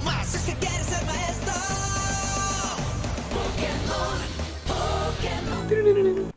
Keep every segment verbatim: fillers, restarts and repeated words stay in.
más, es que quieres ser maestro. Pokémon, Pokémon.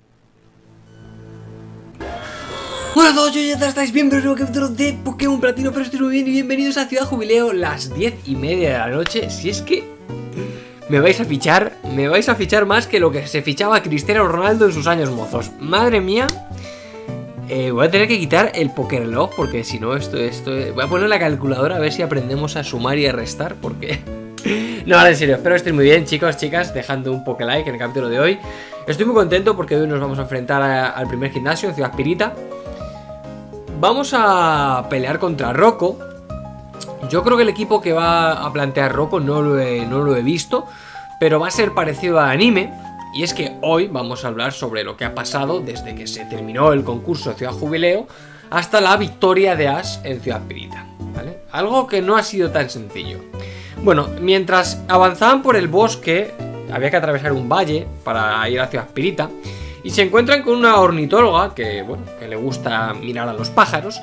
Hola a todos, yo ya estáis bien, pero nuevo capítulo de Pokémon Platino, pero estoy muy bien y bienvenidos a Ciudad Jubileo, las diez y media de la noche. Si es que me vais a fichar, me vais a fichar más que lo que se fichaba a Cristiano Ronaldo en sus años mozos. Madre mía. Eh, voy a tener que quitar el Pokéreloj porque si no esto, esto... Voy a poner la calculadora a ver si aprendemos a sumar y a restar porque... No, ahora en serio, espero que estéis muy bien, chicos, chicas, dejando un Pokélike en el capítulo de hoy. Estoy muy contento porque hoy nos vamos a enfrentar a, al primer gimnasio en Ciudad Pirita. Vamos a pelear contra Rocco. Yo creo que el equipo que va a plantear Rocco no lo he, no lo he visto, pero va a ser parecido al anime. Y es que hoy vamos a hablar sobre lo que ha pasado desde que se terminó el concurso de Ciudad Jubileo hasta la victoria de Ash en Ciudad Pirita, ¿vale? Algo que no ha sido tan sencillo. Bueno, mientras avanzaban por el bosque, había que atravesar un valle para ir a Ciudad Pirita. Y se encuentran con una ornitóloga que, bueno, que le gusta mirar a los pájaros.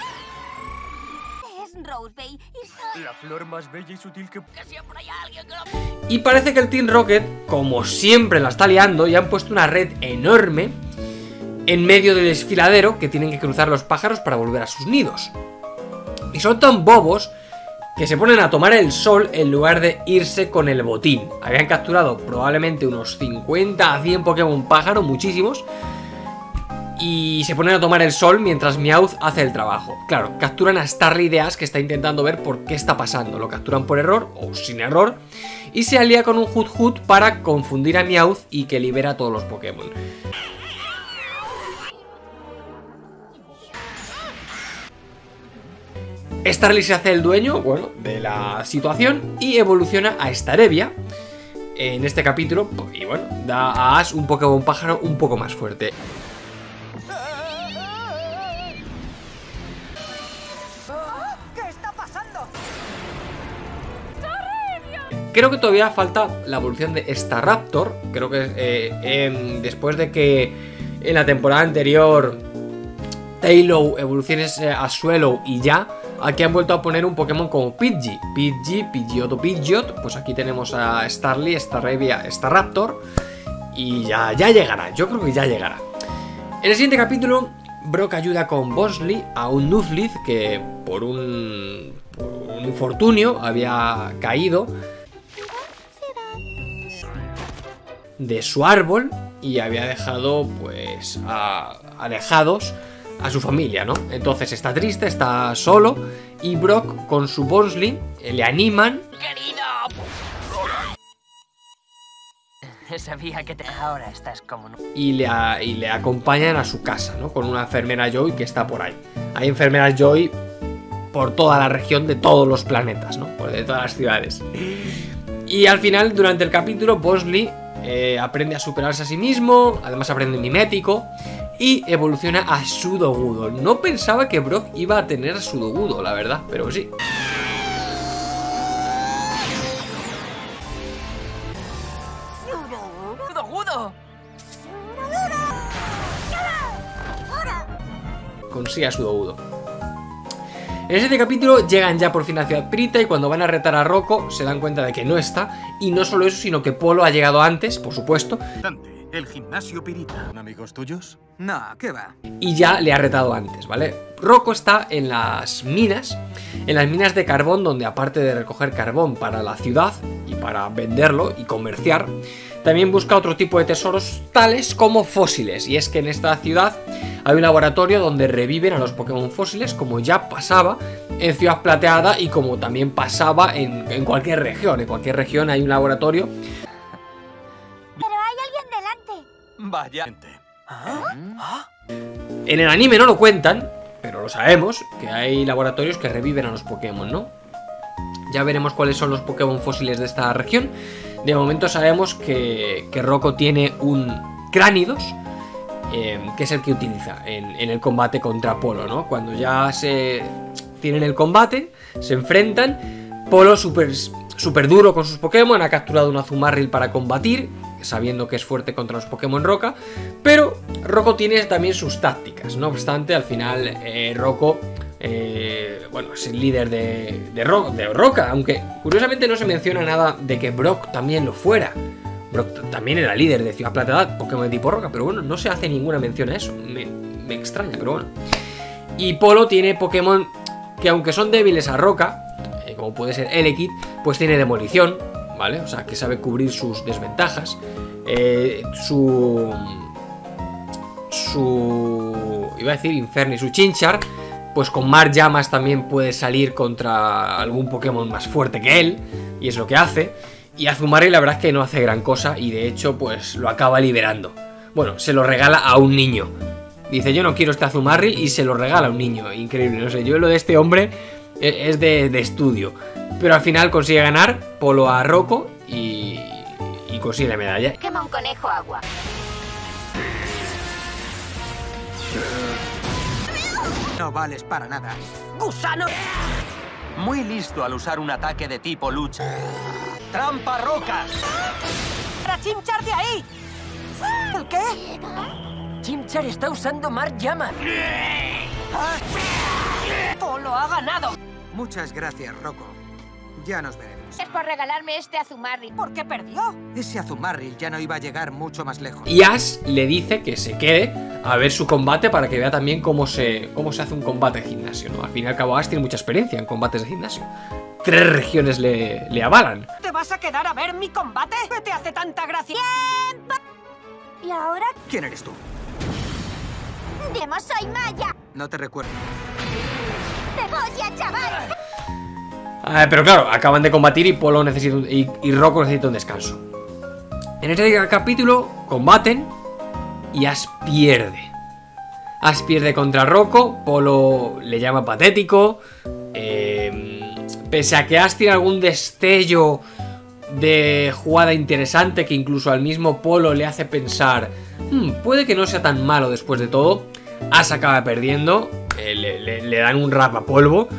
La flor más bella y sutil que... que siempre hay alguien que lo... Y parece que el Team Rocket, como siempre la está liando, y han puesto una red enorme en medio del desfiladero que tienen que cruzar los pájaros para volver a sus nidos. Y son tan bobos que se ponen a tomar el sol en lugar de irse con el botín. Habían capturado probablemente unos cincuenta a cien Pokémon pájaro, muchísimos, y se ponen a tomar el sol mientras Meowth hace el trabajo. Claro, capturan a Starly de Ash, que está intentando ver por qué está pasando. Lo capturan por error o sin error y se alía con un Hoothoot para confundir a Meowth y que libera a todos los Pokémon. Starly se hace el dueño, bueno, de la situación y evoluciona a Staravia en este capítulo y bueno, da a Ash un Pokémon pájaro un poco más fuerte. Creo que todavía falta la evolución de Staraptor. Creo que eh, eh, después de que en la temporada anterior Taillow evoluciones a Swellow y ya, aquí han vuelto a poner un Pokémon como Pidgey. Pidgey, Pidgeot o Pidgeot. Pues aquí tenemos a Starly, Staravia, Staraptor. Y ya, ya llegará, yo creo que ya llegará. En el siguiente capítulo, Brock ayuda con Bosley a un Nuzleaf que por un, por un infortunio había caído de su árbol y había dejado pues a, alejados a su familia, ¿no? Entonces está triste, está solo y Brock con su Bosley le animan. ¡Querido! Sabía que te... ahora estás como... Y le, a, y le acompañan a su casa, ¿no? Con una enfermera Joy que está por ahí. Hay enfermeras Joy por toda la región de todos los planetas, ¿no? Por de todas las ciudades. Y al final, durante el capítulo, Bosley Eh, aprende a superarse a sí mismo, además aprende mimético y evoluciona a Sudowoodo. No pensaba que Brock iba a tener Sudowoodo, la verdad, pero sí. ¡Sudowoodo! Consigue a Sudowoodo. En este capítulo llegan ya por fin a Ciudad Pirita y cuando van a retar a Rocco se dan cuenta de que no está. Y no solo eso, sino que Polo ha llegado antes, por supuesto. Dante, el gimnasio Pirita. ¿Amigos tuyos? No, ¿qué va? Y ya le ha retado antes, ¿vale? Rocco está en las minas, en las minas de carbón, donde aparte de recoger carbón para la ciudad y para venderlo y comerciar, también busca otro tipo de tesoros tales como fósiles. Y es que en esta ciudad hay un laboratorio donde reviven a los Pokémon fósiles, como ya pasaba en Ciudad Plateada y como también pasaba en, en cualquier región. En cualquier región hay un laboratorio. Pero hay alguien delante. Vaya. ¿Ah? En el anime no lo cuentan, pero lo sabemos, que hay laboratorios que reviven a los Pokémon, ¿no? Ya veremos cuáles son los Pokémon fósiles de esta región. De momento sabemos que, que Rocco tiene un Cranidos, eh, que es el que utiliza en, en el combate contra Polo, ¿no? Cuando ya se tienen el combate, se enfrentan. Polo súper super duro con sus Pokémon, ha capturado un Azumarill para combatir, sabiendo que es fuerte contra los Pokémon Roca. Pero Rocco tiene también sus tácticas. No obstante, al final eh, Rocco Eh, bueno, es el líder de, de, Ro de Roca, aunque curiosamente no se menciona nada de que Brock también lo fuera. Brock también era líder de Ciudad Plateada, Pokémon de tipo Roca, pero bueno, no se hace ninguna mención a eso. Me, me extraña, pero bueno. Y Polo tiene Pokémon que aunque son débiles a Roca, eh, como puede ser Elekid, pues tiene Demolición, ¿vale? O sea, que sabe cubrir sus desventajas. Eh, su... Su... Iba a decir Inferni, su Chinchar, pues con Mar Llamas también puede salir contra algún Pokémon más fuerte que él, y es lo que hace. Y Azumarill la verdad es que no hace gran cosa, y de hecho pues lo acaba liberando. Bueno, se lo regala a un niño. Dice, yo no quiero este Azumarill, y se lo regala a un niño. Increíble, no sé, yo lo de este hombre es de, de estudio. Pero al final consigue ganar Polo a Rocco y, y consigue la medalla. Quema un conejo agua. No vales para nada. ¡Gusano! Muy listo al usar un ataque de tipo lucha. ¡Trampa rocas! ¡Para Chimchar de ahí! ¿El qué? Chimchar está usando Mar Llama. ¡Polo ha ganado! Muchas gracias, Rocco. Ya nos veremos. Es por regalarme este Azumarill. ¿Por qué perdió? Ese Azumarill ya no iba a llegar mucho más lejos. Y Ash le dice que se quede a ver su combate para que vea también cómo se, cómo se hace un combate de gimnasio, ¿no? Al fin y al cabo Ash tiene mucha experiencia en combates de gimnasio. Tres regiones le, le avalan. ¿Te vas a quedar a ver mi combate? ¿Qué te hace tanta gracia? ¡Tiempo! ¿Y ahora? ¿Quién eres tú? ¡Demo, soy Maya! No te recuerdo. ¡Cebolla, chaval! Eh, pero claro, acaban de combatir y Polo necesita un, y, y Rocco necesita un descanso. En este capítulo combaten y Ash pierde. Ash pierde contra Rocco, Polo le llama patético. Eh, pese a que Ash tiene algún destello de jugada interesante que incluso al mismo Polo le hace pensar, hmm, puede que no sea tan malo después de todo, Ash acaba perdiendo, eh, le, le, le dan un rapapolvo.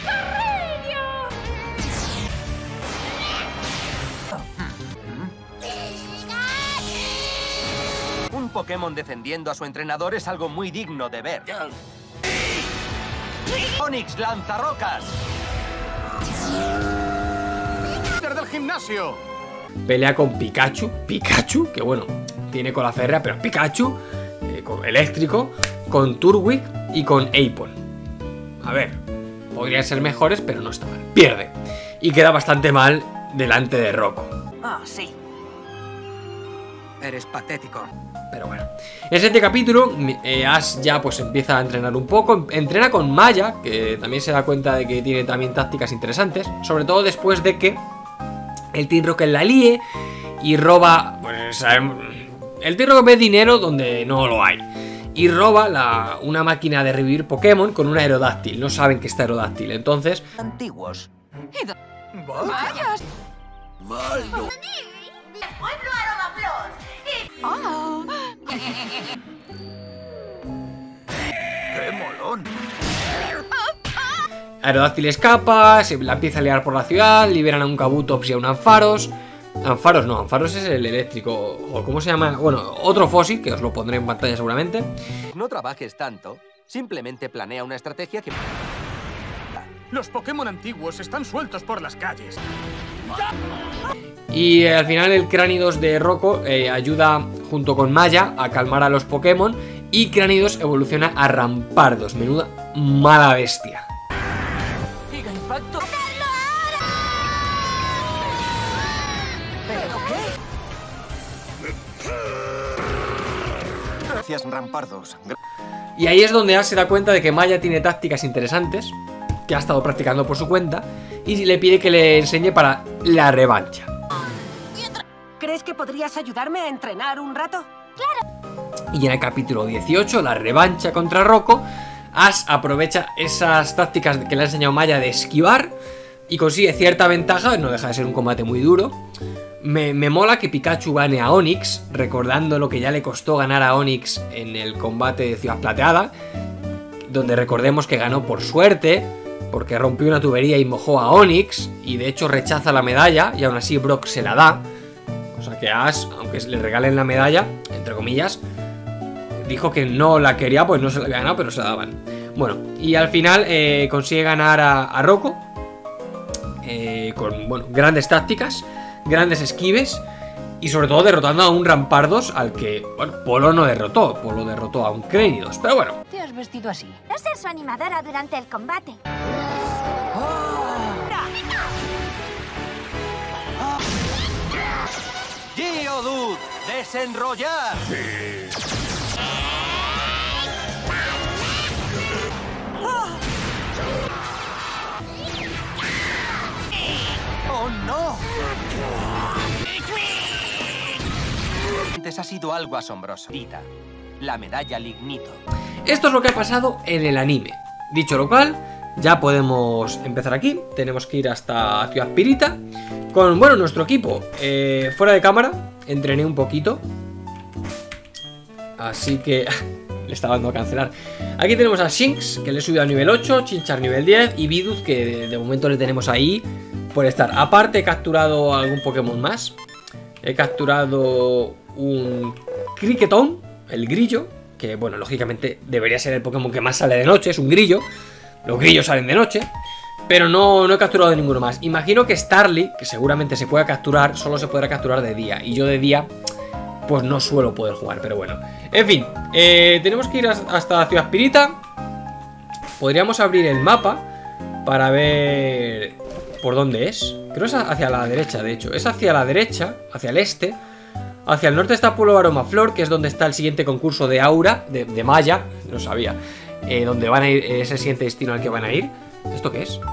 Un Pokémon defendiendo a su entrenador es algo muy digno de ver. Onix lanza rocas. ¡Líder del gimnasio! Pelea con Pikachu, Pikachu, que bueno, tiene cola férrea, pero Pikachu, eh, con eléctrico, con Turtwig y con Apon. A ver, podrían ser mejores, pero no está mal. Pierde. Y queda bastante mal delante de Rocco. Ah, sí. Eres patético. Pero bueno, en este capítulo eh, Ash ya pues empieza a entrenar un poco. Entrena con Maya, que también se da cuenta de que tiene también tácticas interesantes. Sobre todo después de que el Team Rocket la líe y roba, pues sabemos, el Team Rocket ve dinero donde no lo hay. Y roba la, una máquina de revivir Pokémon con un Aerodáctil. No saben que está Aerodáctil, entonces... Antiguos. ¡Vaya! ¡Pueblo Aromaflor! ¡Ah! ¡Qué molón! Aerodáctil escapa, se la empieza a liar por la ciudad, liberan a un Kabutops y a un Ampharos. Ampharos no, Ampharos es el eléctrico, o ¿cómo se llama? Bueno, otro fósil, que os lo pondré en pantalla seguramente. No trabajes tanto. Simplemente planea una estrategia que... Los Pokémon antiguos están sueltos por las calles. Y eh, al final el Cranidos de Rocco eh, ayuda junto con Maya a calmar a los Pokémon. Y Cranidos evoluciona a Rampardos, menuda mala bestia. ¡Giga impacto! Gracias, Rampardos. Y ahí es donde Ash se da cuenta de que Maya tiene tácticas interesantes que ha estado practicando por su cuenta y le pide que le enseñe para la revancha. ¿Crees que podrías ayudarme a entrenar un rato? Y en el capítulo dieciocho, la revancha contra Rocco, Ash aprovecha esas tácticas que le ha enseñado Maya de esquivar y consigue cierta ventaja, no deja de ser un combate muy duro. Me, me mola que Pikachu gane a Onix, recordando lo que ya le costó ganar a Onix en el combate de Ciudad Plateada, donde recordemos que ganó por suerte, porque rompió una tubería y mojó a Onix, y de hecho rechaza la medalla, y aún así Brock se la da. O sea que Ash, aunque le regalen la medalla, entre comillas, dijo que no la quería, pues no se la había ganado, pero se la daban. Bueno, y al final eh, consigue ganar a, a Rocco eh, con, bueno, grandes tácticas, grandes esquives y sobre todo derrotando a un Rampardos al que, bueno, Polo no derrotó. Polo derrotó a un Crénidos, pero bueno. ¿Te has vestido así? No ser su animadora durante el combate. Geodude, desenrollar. ¡Oh, no! Antes ha sido algo asombroso. Tita, la medalla Lignito. Esto es lo que ha pasado en el anime. Dicho lo cual, ya podemos empezar aquí. Tenemos que ir hasta Ciudad Pirita con, bueno, nuestro equipo. eh, Fuera de cámara, entrené un poquito, así que le estaba dando a cancelar. Aquí tenemos a Shinx, que le he subido a nivel ocho, Chinchar nivel diez y Bidooz, que de, de momento le tenemos ahí por estar. Aparte he capturado algún Pokémon más. He capturado un Cricketon, el grillo, que bueno, lógicamente debería ser el Pokémon que más sale de noche, es un grillo. Los grillos salen de noche, pero no, no he capturado ninguno más. Imagino que Starly, que seguramente se pueda capturar, solo se podrá capturar de día. Y yo de día, pues no suelo poder jugar, pero bueno. En fin, eh, tenemos que ir hasta Ciudad Pirita. Podríamos abrir el mapa para ver por dónde es. Creo que es hacia la derecha, de hecho. Es hacia la derecha, hacia el este. Hacia el norte está Pueblo Aromaflor, que es donde está el siguiente concurso de Aura, de, de Maya, no sabía. Eh, donde van a ir, es el siguiente destino al que van a ir. ¿Esto qué es?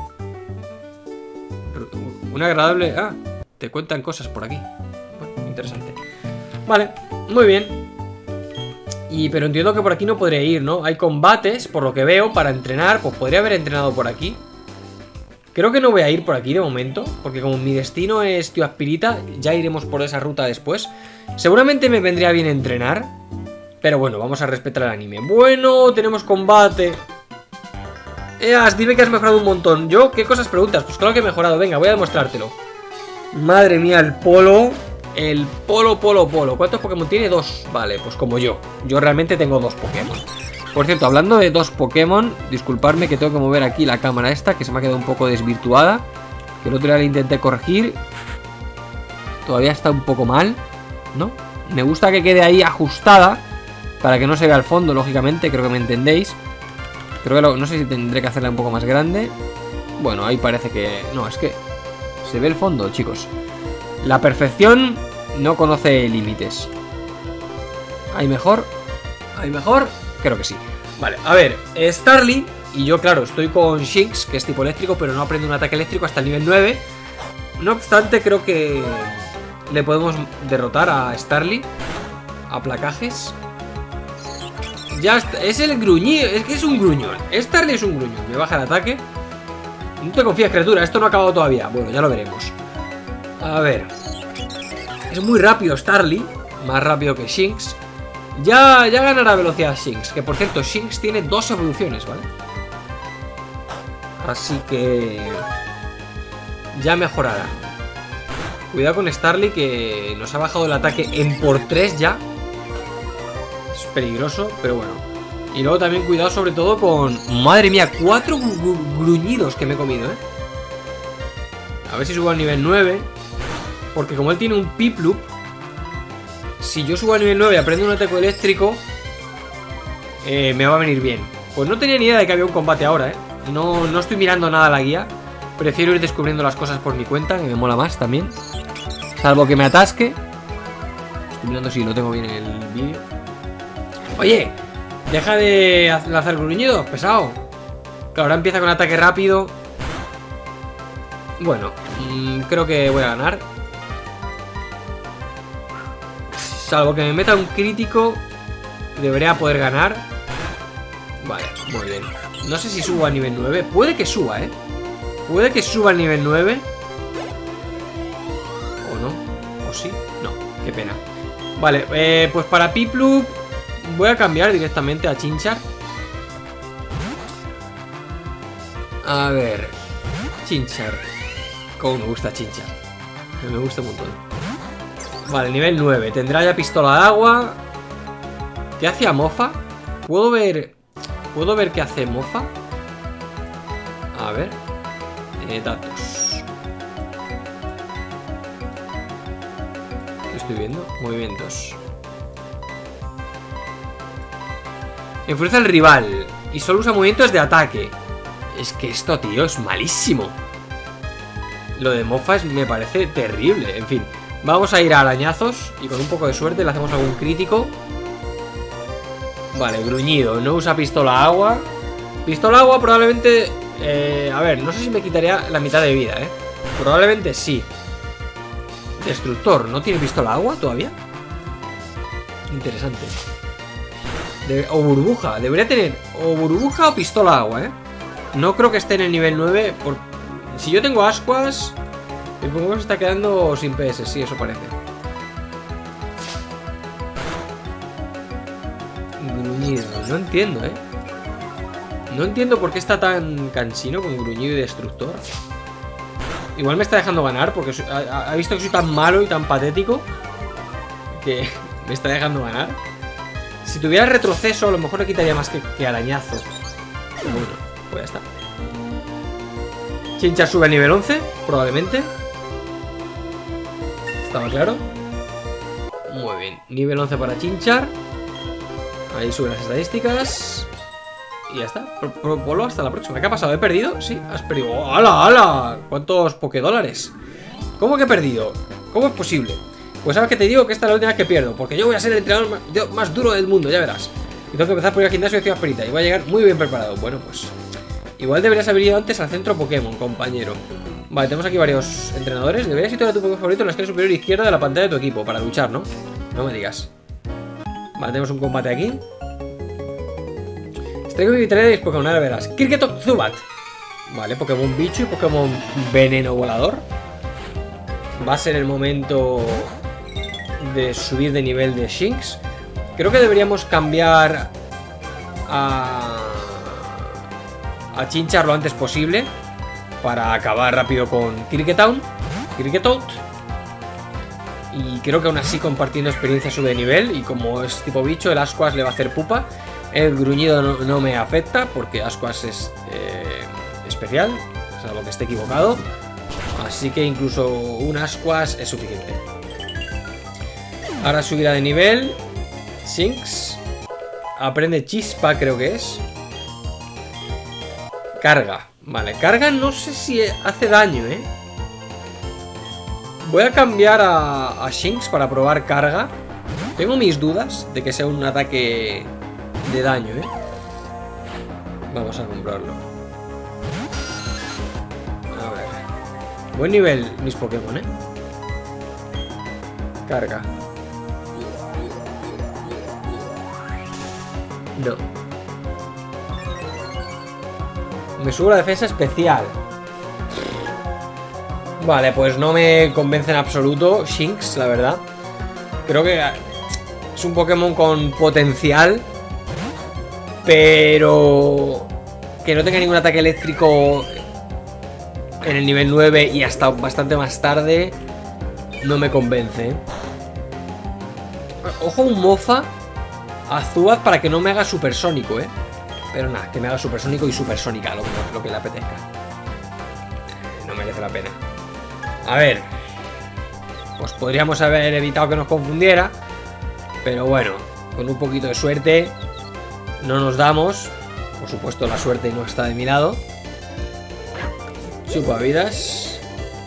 Un agradable... Ah, te cuentan cosas por aquí. Bueno, interesante. Vale, muy bien. Y pero entiendo que por aquí no podré ir, ¿no? Hay combates, por lo que veo, para entrenar. Pues podría haber entrenado por aquí. Creo que no voy a ir por aquí de momento, porque como mi destino es Ciudad Pirita, ya iremos por esa ruta después. Seguramente me vendría bien entrenar, pero bueno, vamos a respetar el anime. Bueno, tenemos combate. Eas, dime que has mejorado un montón. ¿Yo? ¿Qué cosas preguntas? Pues claro que he mejorado, venga, voy a demostrártelo. Madre mía, el Polo. El Polo, Polo, Polo. ¿Cuántos Pokémon tiene? Dos. Vale, pues como yo. Yo realmente tengo dos Pokémon. Por cierto, hablando de dos Pokémon, disculparme que tengo que mover aquí la cámara esta, que se me ha quedado un poco desvirtuada. Que el otro día la intenté corregir. Todavía está un poco mal, ¿no? Me gusta que quede ahí ajustada, para que no se vea el fondo, lógicamente, creo que me entendéis. Creo que lo, no sé si tendré que hacerla un poco más grande. Bueno, ahí parece que... No, es que se ve el fondo, chicos. La perfección no conoce límites. ¿Hay mejor? ¿Hay mejor? Creo que sí. Vale, a ver, Starly. Y yo, claro, estoy con Shinx, que es tipo eléctrico, pero no aprende un ataque eléctrico hasta el nivel nueve. No obstante, creo que le podemos derrotar a Starly a placajes. Ya está, es el gruñido, es que es un gruñón. Starly es un gruñón, me baja el ataque. No te confías, criatura, esto no ha acabado todavía. Bueno, ya lo veremos. A ver. Es muy rápido Starly, más rápido que Shinx. Ya, ya ganará velocidad Shinx, que por cierto, Shinx tiene dos evoluciones, ¿vale? Así que ya mejorará. Cuidado con Starly, que nos ha bajado el ataque en por tres ya. Es peligroso, pero bueno. Y luego también cuidado sobre todo con... Madre mía, cuatro gruñidos que me he comido, ¿eh? A ver si subo al nivel nueve. Porque como él tiene un Piplup, si yo subo al nivel nueve y aprendo un ataque eléctrico, eh, me va a venir bien. Pues no tenía ni idea de que había un combate ahora, ¿eh? No, no estoy mirando nada la guía. Prefiero ir descubriendo las cosas por mi cuenta, que me mola más también. Salvo que me atasque. Estoy mirando si lo tengo bien en el vídeo. Oye, deja de lanzar gruñidos, pesado. Claro, ahora empieza con ataque rápido. Bueno, mmm, creo que voy a ganar. Salvo que me meta un crítico, debería poder ganar. Vale, muy bien. No sé si subo a nivel nueve. Puede que suba, ¿eh? Puede que suba al nivel nueve. ¿O no? ¿O sí? No, qué pena. Vale, eh, pues para Piplup voy a cambiar directamente a Chinchar. A ver, Chinchar. Cómo me gusta Chinchar. Me gusta un montón. Vale, nivel nueve. Tendrá ya pistola de agua. ¿Qué hacía mofa? Puedo ver... ¿Puedo ver qué hace Mofa? A ver. Eh, datos. ¿Qué estoy viendo? Movimientos. Enfurece al rival y solo usa movimientos de ataque. Es que esto, tío, es malísimo. Lo de Mofa es, me parece terrible. En fin, vamos a ir a arañazos y con un poco de suerte le hacemos algún crítico. Vale, gruñido. No usa pistola agua. Pistola agua probablemente... Eh, a ver, no sé si me quitaría la mitad de vida, ¿eh? Probablemente sí. Destructor. ¿No tiene pistola agua todavía? Interesante. De, o burbuja. Debería tener o burbuja o pistola agua, ¿eh? No creo que esté en el nivel nueve. Por... Si yo tengo ascuas, el Pokémon se está quedando sin P S. Sí, eso parece. Gruñido. No entiendo, ¿eh? No entiendo por qué está tan cansino con gruñido y destructor. Igual me está dejando ganar porque ha, ha visto que soy tan malo y tan patético que me está dejando ganar. Si tuviera retroceso, a lo mejor le quitaría más que, que arañazo. Pero bueno, pues ya está. Chinchar sube a nivel once, probablemente. Estaba claro. Muy bien, nivel once para Chinchar. Ahí suben las estadísticas. Y ya está, Polo, hasta la próxima. ¿Qué ha pasado? ¿He perdido? Sí, has perdido. ¡Oh, ¡hala, hala! ¿Cuántos pokédólares? ¿Cómo que he perdido? ¿Cómo es posible? Pues sabes que te digo que esta es la última vez que pierdo, porque yo voy a ser el entrenador más, más duro del mundo, ya verás. Y tengo que empezar por ir al gimnasio de Ciudad Perita y voy a llegar muy bien preparado. Bueno, pues igual deberías haber ido antes al centro Pokémon, compañero. Vale, tenemos aquí varios entrenadores. Deberías situar a tu Pokémon favorito en la esquina superior izquierda de la pantalla de tu equipo para luchar, ¿no? No me digas. Vale, tenemos un combate aquí. Traigo mi vitalidad de Pokémon, ahora verás. Kriketot Zubat. Vale, Pokémon bicho y Pokémon veneno volador. Va a ser el momento de subir de nivel de Shinx. Creo que deberíamos cambiar a, a Chinchar lo antes posible para acabar rápido con Kriketown. Kriketot. Y creo que aún así compartiendo experiencia sube de nivel. Y como es tipo bicho, el Ascuas le va a hacer pupa. El gruñido no, no me afecta porque Ascuas es eh, especial, o sea, lo que esté equivocado. Así que incluso un Ascuas es suficiente. Ahora subirá de nivel. Shinx. Aprende Chispa, creo que es. Carga. Vale, carga no sé si hace daño, ¿eh? Voy a cambiar a, a Shinx para probar carga. Tengo mis dudas de que sea un ataque de daño, ¿eh? Vamos a comprarlo. A ver. Buen nivel mis Pokémon, ¿eh? Carga. No. Me subo la defensa especial. Vale, pues no me convence en absoluto Shinx, la verdad. Creo que es un Pokémon con potencial, pero que no tenga ningún ataque eléctrico en el nivel nueve y hasta bastante más tarde no me convence. Ojo, un Mofa a Zubat para que no me haga supersónico, ¿eh? Pero nada, que me haga supersónico y supersónica, lo que, lo que le apetezca. No merece la pena. A ver, pues podríamos haber evitado que nos confundiera, pero bueno, con un poquito de suerte no nos damos. Por supuesto, la suerte no está de mi lado. Chupavidas.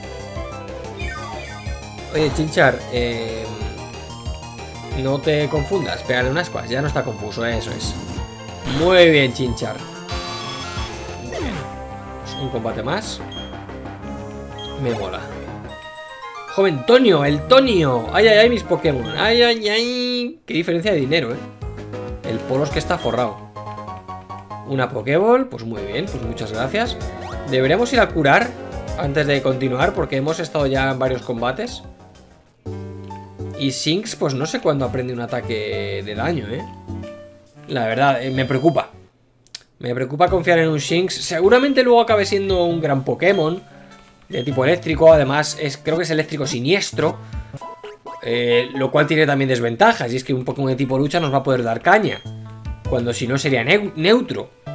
Oye, Chinchar, eh, no te confundas, pégale unas ascuas, ya no está confuso, ¿eh? Eso es. Muy bien, Chinchar. Muy bien. Pues un combate más. Me mola. Joven Tonio, el Tonio. Ay, ay, ay, mis Pokémon. Ay, ay, ay. Qué diferencia de dinero, eh. El Polo es que está forrado. Una Pokéball, pues muy bien, pues muchas gracias. Deberíamos ir a curar antes de continuar, porque hemos estado ya en varios combates. Y Shinx, pues no sé cuándo aprende un ataque de daño, eh. La verdad, eh, me preocupa. Me preocupa confiar en un Shinx. Seguramente luego acabe siendo un gran Pokémon de tipo eléctrico. Además, es, creo que es eléctrico siniestro, eh, lo cual tiene también desventajas. Y es que un Pokémon de tipo lucha nos va a poder dar caña, cuando si no sería ne neutro.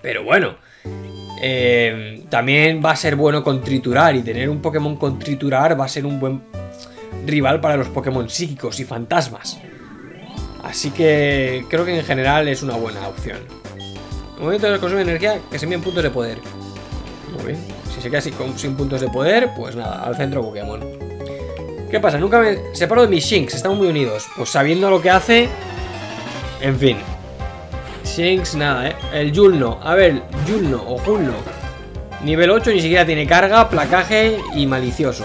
Pero bueno, eh, también va a ser bueno con triturar. Y tener un Pokémon con triturar va a ser un buen rival para los Pokémon psíquicos y fantasmas. Así que creo que en general es una buena opción. En el momento de consumo de energía, que se envíen puntos de poder. Muy bien. Si se queda sin, sin puntos de poder, pues nada, al centro Pokémon. ¿Qué pasa? Nunca me separo de mis Shinx, estamos muy unidos. Pues sabiendo lo que hace, en fin. Shinx, nada, ¿eh? El Yulno, a ver, Yulno o Julno. Nivel ocho, ni siquiera tiene carga, placaje y malicioso.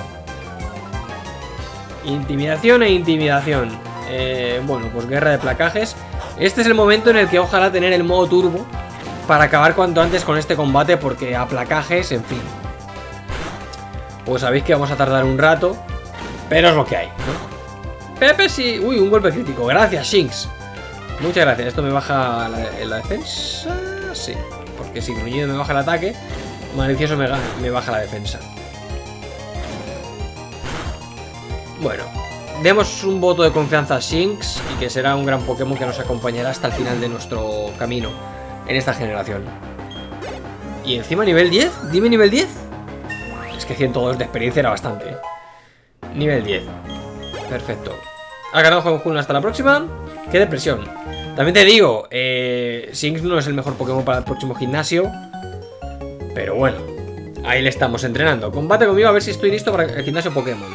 Intimidación e intimidación. Eh, bueno, pues guerra de placajes. Este es el momento en el que ojalá tener el modo turbo para acabar cuanto antes con este combate, porque a placajes, en fin. Pues sabéis que vamos a tardar un rato, pero es lo que hay, ¿no? Pepe sí. Uy, un golpe crítico. Gracias, Shinx. Muchas gracias. Esto me baja la, la defensa. Sí, porque si gruñido me baja el ataque, malicioso me, me baja la defensa. Bueno, demos un voto de confianza a Shinx y que será un gran Pokémon que nos acompañará hasta el final de nuestro camino en esta generación. Y encima nivel diez. Dime nivel diez. Es que ciento dos de experiencia era bastante, ¿eh? Nivel diez. Perfecto. Ha ganado Juan Jun, hasta la próxima. Qué depresión. También te digo, eh, Shinx no es el mejor Pokémon para el próximo gimnasio, pero bueno, ahí le estamos entrenando. Combate conmigo a ver si estoy listo para el gimnasio Pokémon.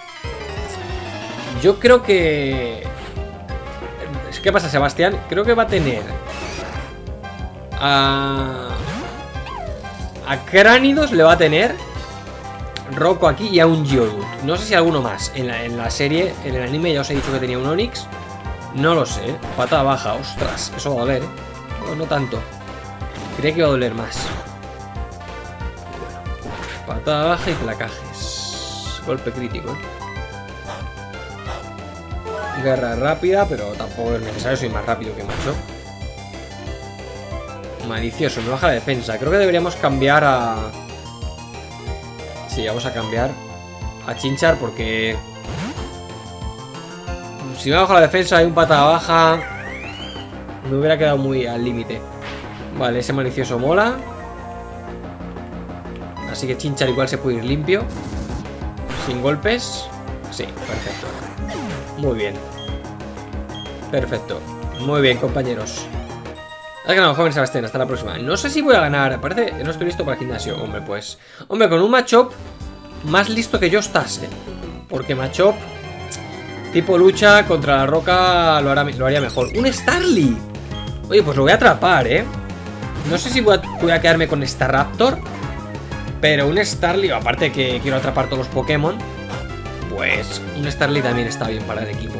Yo creo que... ¿Qué pasa, Sebastián? Creo que va a tener a... A Cránidos le va a tener Rocco aquí y a un Geodude. No sé si alguno más. En la, en la serie, en el anime ya os he dicho que tenía un Onix. No lo sé. Patada baja, ostras. Eso va a doler, ¿eh? No, no tanto. Creía que iba a doler más. Bueno, patada baja y placajes. Golpe crítico, ¿eh? Guerra rápida, pero tampoco es necesario. Soy más rápido que Machop. Malicioso, me baja la defensa. Creo que deberíamos cambiar a... Sí, vamos a cambiar a Chinchar porque... Si me bajo la defensa hay un patada baja, me hubiera quedado muy al límite. Vale, ese malicioso mola. Así que Chinchar igual se puede ir limpio, sin golpes. Sí, perfecto. Muy bien. Perfecto. Muy bien, compañeros. Has ganado, joven Sebastián. Hasta la próxima. No sé si voy a ganar. Parece que no estoy listo para el gimnasio. Hombre, pues... Hombre, con un Machop más listo que yo estás, ¿eh? Porque Machop tipo lucha contra la roca lo, hará, lo haría mejor. ¡Un Starly! Oye, pues lo voy a atrapar, ¿eh? No sé si voy a, voy a quedarme con Staraptor, pero un Starly, aparte que quiero atrapar todos los Pokémon, pues un Starly también está bien para el equipo.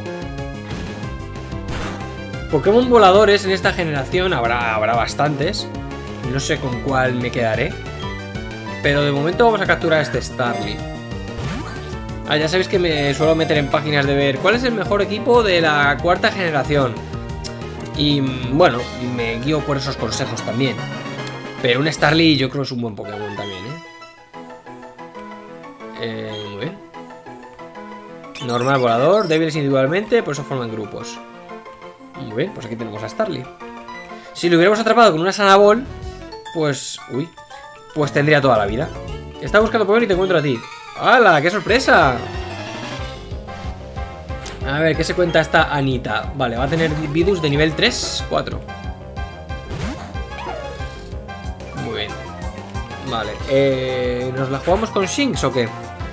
Pokémon voladores en esta generación habrá, habrá bastantes. No sé con cuál me quedaré, pero de momento vamos a capturar a este Starly. Ah, ya sabéis que me suelo meter en páginas de ver cuál es el mejor equipo de la cuarta generación. Y bueno, me guío por esos consejos también. Pero un Starly yo creo que es un buen Pokémon también, ¿eh? Eh, muy bien. Normal, volador, débiles individualmente, por eso forman grupos. Muy bien, pues aquí tenemos a Starly. Si lo hubiéramos atrapado con una Sanabol, pues... Uy, pues tendría toda la vida. Está buscando Pokémon y te encuentro a ti. ¡Hala! ¡Qué sorpresa! A ver, ¿qué se cuenta esta Anita? Vale, va a tener Vidus de nivel tres, cuatro. Muy bien. Vale, eh, ¿nos la jugamos con Shinx o qué?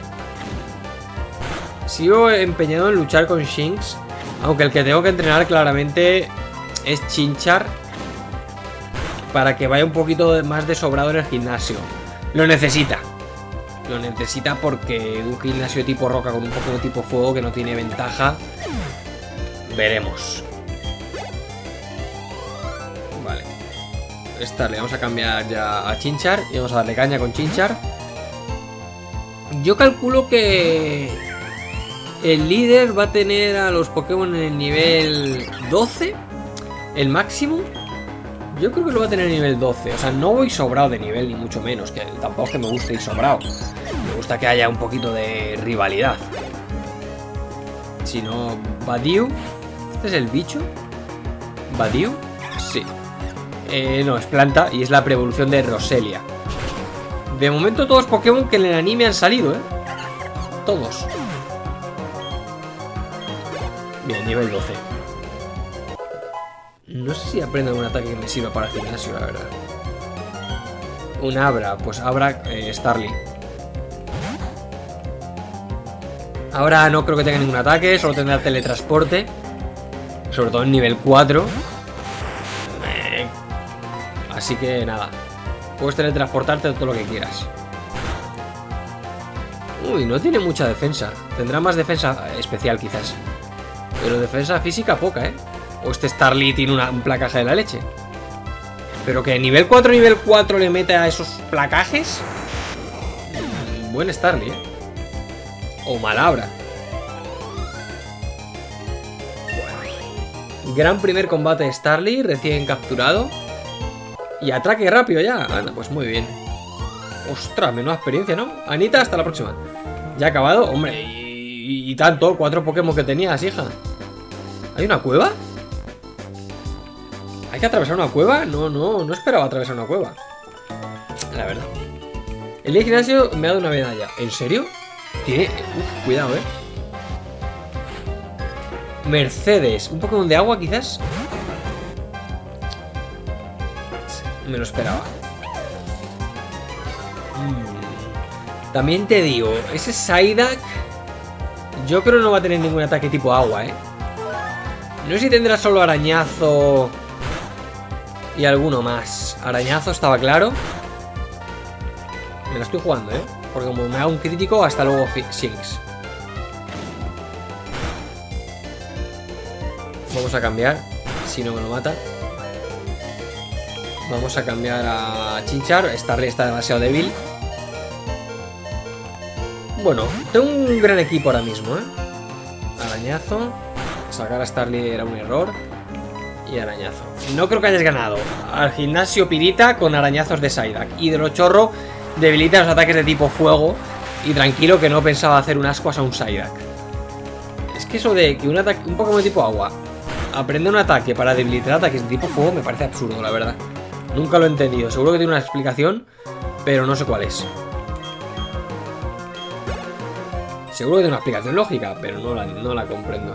Sigo empeñado en luchar con Shinx, aunque el que tengo que entrenar claramente es Chinchar, para que vaya un poquito más de sobrado en el gimnasio. Lo necesita. Lo necesita porque un gimnasio tipo roca con un Pokémon tipo fuego que no tiene ventaja. Veremos. Vale. Esta le vamos a cambiar ya a Chinchar y vamos a darle caña con Chinchar. Yo calculo que el líder va a tener a los Pokémon en el nivel doce, el máximo. Yo creo que lo va a tener en nivel doce. O sea, no voy sobrado de nivel, ni mucho menos. Que tampoco es que me guste ir sobrado. Me gusta que haya un poquito de rivalidad. Si no, Badiou. ¿Este es el bicho? ¿Badiou? Sí. Eh, no, es planta y es la pre-evolución de Roselia. De momento todos Pokémon que en el anime han salido, ¿eh? Todos. Bien, nivel doce. No sé si aprendo algún ataque que me sirva para el gimnasio, la verdad. Un Abra, pues Abra eh, Starly. Ahora no creo que tenga ningún ataque, solo tendrá teletransporte. Sobre todo en nivel cuatro. Eh, así que nada. Puedes teletransportarte todo lo que quieras. Uy, no tiene mucha defensa. Tendrá más defensa especial quizás. Pero defensa física poca, ¿eh? O este Starly tiene una, un placaje de la leche. Pero que nivel cuatro, nivel cuatro le mete a esos placajes. Buen Starly, ¿eh? O Malabra. Gran primer combate de Starly, recién capturado. Y ataque rápido ya. Anda, pues muy bien. Ostras, menuda experiencia, ¿no? Anita, hasta la próxima. Ya ha acabado, hombre. Y, y, y tanto, cuatro Pokémon que tenías, hija. ¿Hay una cueva? ¿Hay que atravesar una cueva? No, no, no esperaba atravesar una cueva. La verdad. El día de gimnasio me ha dado una medalla. ¿En serio? Tiene... Uf, cuidado, eh. Mercedes. ¿Un Pokémon de agua, quizás? Me lo esperaba. Mm. También te digo, ese Psyduck yo creo que no va a tener ningún ataque tipo agua, eh. No sé si tendrá solo arañazo y alguno más. Arañazo estaba claro. Me la estoy jugando, eh. Porque como me haga un crítico, hasta luego Shinx. Vamos a cambiar, si no me lo mata. Vamos a cambiar a Chinchar. Starly está demasiado débil. Bueno, tengo un gran equipo ahora mismo, ¿eh? Arañazo. Sacar a Starly era un error. Y arañazo. No creo que hayas ganado. Al gimnasio Pirita con arañazos de Psyduck. Y de los chorro debilita los ataques de tipo fuego. Y tranquilo que no pensaba hacer un ascuas a un Psyduck. Es que eso de que un, ataque, un Pokémon de tipo agua aprende un ataque para debilitar ataques de tipo fuego me parece absurdo, la verdad. Nunca lo he entendido. Seguro que tiene una explicación, pero no sé cuál es. Seguro que tiene una explicación lógica, pero no la, no la comprendo.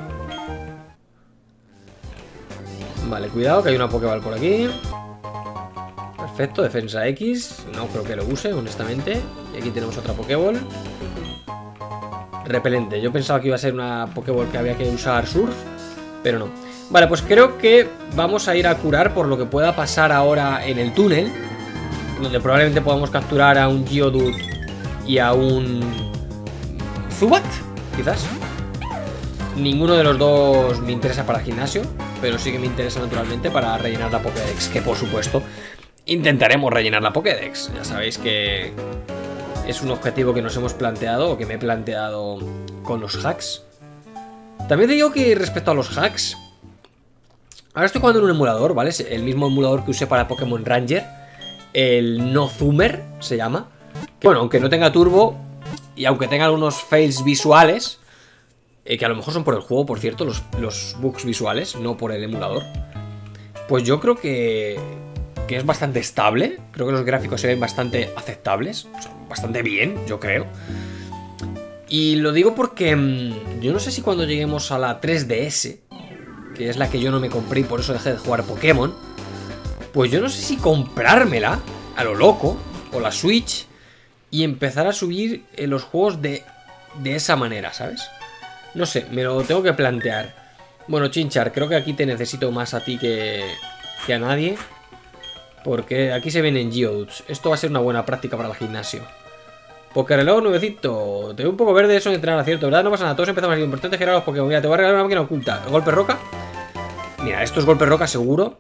Vale, cuidado que hay una Pokéball por aquí. Perfecto, defensa X. No creo que lo use, honestamente. Y aquí tenemos otra Pokéball. Repelente. Yo pensaba que iba a ser una Pokéball que había que usar Surf, pero no. Vale, pues creo que vamos a ir a curar por lo que pueda pasar ahora en el túnel, donde probablemente podamos capturar a un Geodude y a un Zubat, quizás. Ninguno de los dos me interesa para el gimnasio, pero sí que me interesa naturalmente para rellenar la Pokédex, que por supuesto intentaremos rellenar la Pokédex. Ya sabéis que es un objetivo que nos hemos planteado, o que me he planteado con los hacks. También te digo que respecto a los hacks, ahora estoy jugando en un emulador, ¿vale? Es el mismo emulador que usé para Pokémon Ranger, el Nozumer se llama. Que, bueno, aunque no tenga turbo y aunque tenga algunos fails visuales, eh, que a lo mejor son por el juego, por cierto, los, los bugs visuales, no por el emulador, pues yo creo que, que es bastante estable. Creo que los gráficos se ven bastante aceptables, o sea, bastante bien, yo creo. Y lo digo porque mmm, yo no sé si cuando lleguemos a la tres D S, que es la que yo no me compré y por eso dejé de jugar Pokémon, pues yo no sé si comprármela a lo loco, o la Switch, y empezar a subir en los juegos de, de esa manera, ¿sabes? No sé, me lo tengo que plantear. Bueno, Chinchar, creo que aquí te necesito más a ti que, que a nadie, porque aquí se vienen Geodudes. Esto va a ser una buena práctica para el gimnasio. Pokéreloj nuevecito. Te veo un poco verde eso de entrenar, acierto, ¿verdad? No pasa nada, todos empezamos aquí. Lo importante es girar a los Pokémon. Mira, te voy a regalar una máquina oculta. ¿Golpe roca? Mira, esto es golpe roca seguro.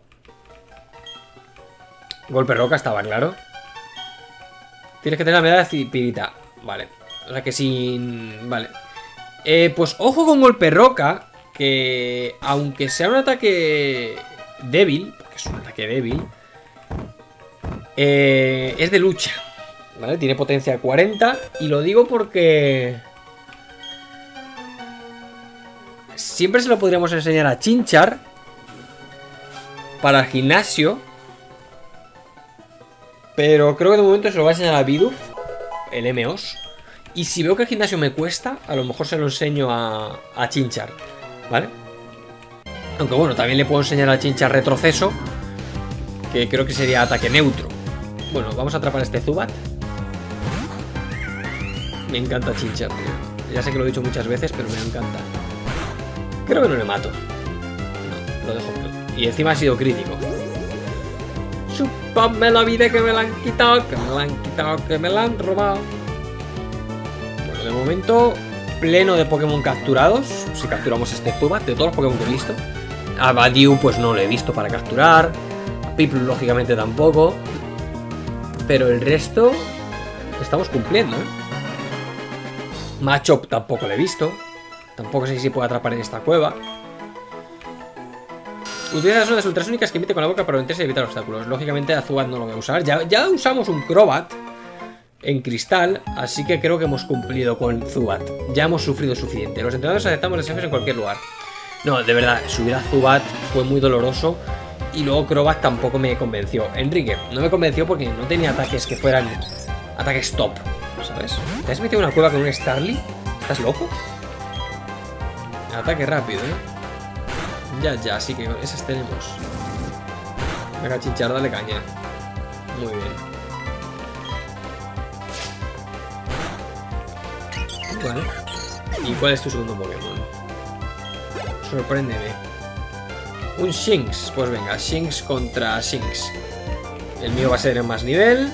Golpe roca, estaba claro. Tienes que tener la medalla de Pirita. Vale. O sea que sin... Vale. Eh, pues ojo con golpe roca, que aunque sea un ataque débil, porque es un ataque débil, eh, es de lucha. ¿Vale? Tiene potencia cuarenta. Y lo digo porque siempre se lo podríamos enseñar a Chinchar para el gimnasio, Pero creo que de momento se lo voy a enseñar a Bidoof, el M O S. Y si veo que el gimnasio me cuesta, a lo mejor se lo enseño a, a Chinchar, ¿vale? Aunque bueno, también le puedo enseñar a Chinchar retroceso, que creo que sería ataque neutro. Bueno, vamos a atrapar a este Zubat. Me encanta Chinchar, tío. Ya sé que lo he dicho muchas veces, pero me encanta. Creo que no le mato. No, lo dejo. Y encima ha sido crítico. Chúpame la vida que me la han quitado, que me la han quitado, que me la han robado. Bueno, de momento, pleno de Pokémon capturados. Si capturamos este Zubat, de todos los Pokémon que he visto. A Badiou pues no lo he visto para capturar. A Piplup lógicamente tampoco. Pero el resto estamos cumpliendo, ¿eh? Machop tampoco lo he visto. Tampoco sé si puedo atrapar en esta cueva. Utiliza las ondas ultrasónicas que emite con la boca para orientarse y evitar obstáculos. Lógicamente a Zubat no lo voy a usar. Ya, ya usamos un Crobat en cristal, así que creo que hemos cumplido con Zubat. Ya hemos sufrido suficiente. Los entrenadores aceptamos desafíos en cualquier lugar. No, de verdad, subir a Zubat fue muy doloroso. Y luego Crobat tampoco me convenció. Enrique, no me convenció porque no tenía ataques que fueran ataques top, ¿sabes? ¿Te has metido en una cueva con un Starly? ¿Estás loco? Ataque rápido, ¿eh? Ya, ya, así que esas tenemos. Venga, Chinchar, dale caña. Muy bien. Vale. ¿Y cuál es tu segundo Pokémon? Sorpréndeme. Un Shinx. Pues venga, Shinx contra Shinx. El mío va a ser en más nivel.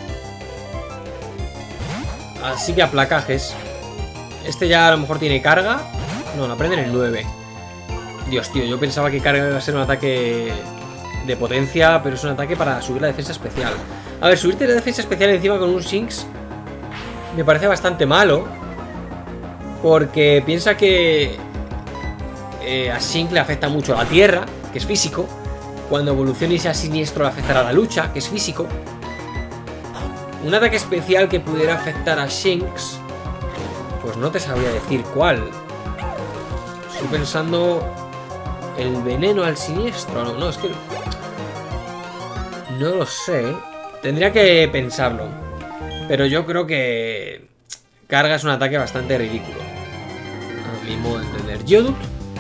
Así que a placajes. Este ya a lo mejor tiene carga. No, lo aprende en el nueve. Dios, tío, yo pensaba que carga iba a ser un ataque de potencia, pero es un ataque para subir la defensa especial. A ver, subirte la defensa especial encima con un Shinx me parece bastante malo. Porque piensa que eh, a Shinx le afecta mucho la tierra, que es físico. Cuando evolucione y sea siniestro le afectará la lucha, que es físico. Un ataque especial que pudiera afectar a Shinx, pues no te sabría decir cuál. Estoy pensando... El veneno al siniestro. No, no, es que... No lo sé. Tendría que pensarlo. Pero yo creo que... Carga es un ataque bastante ridículo. A mi modo de entender. Geodude.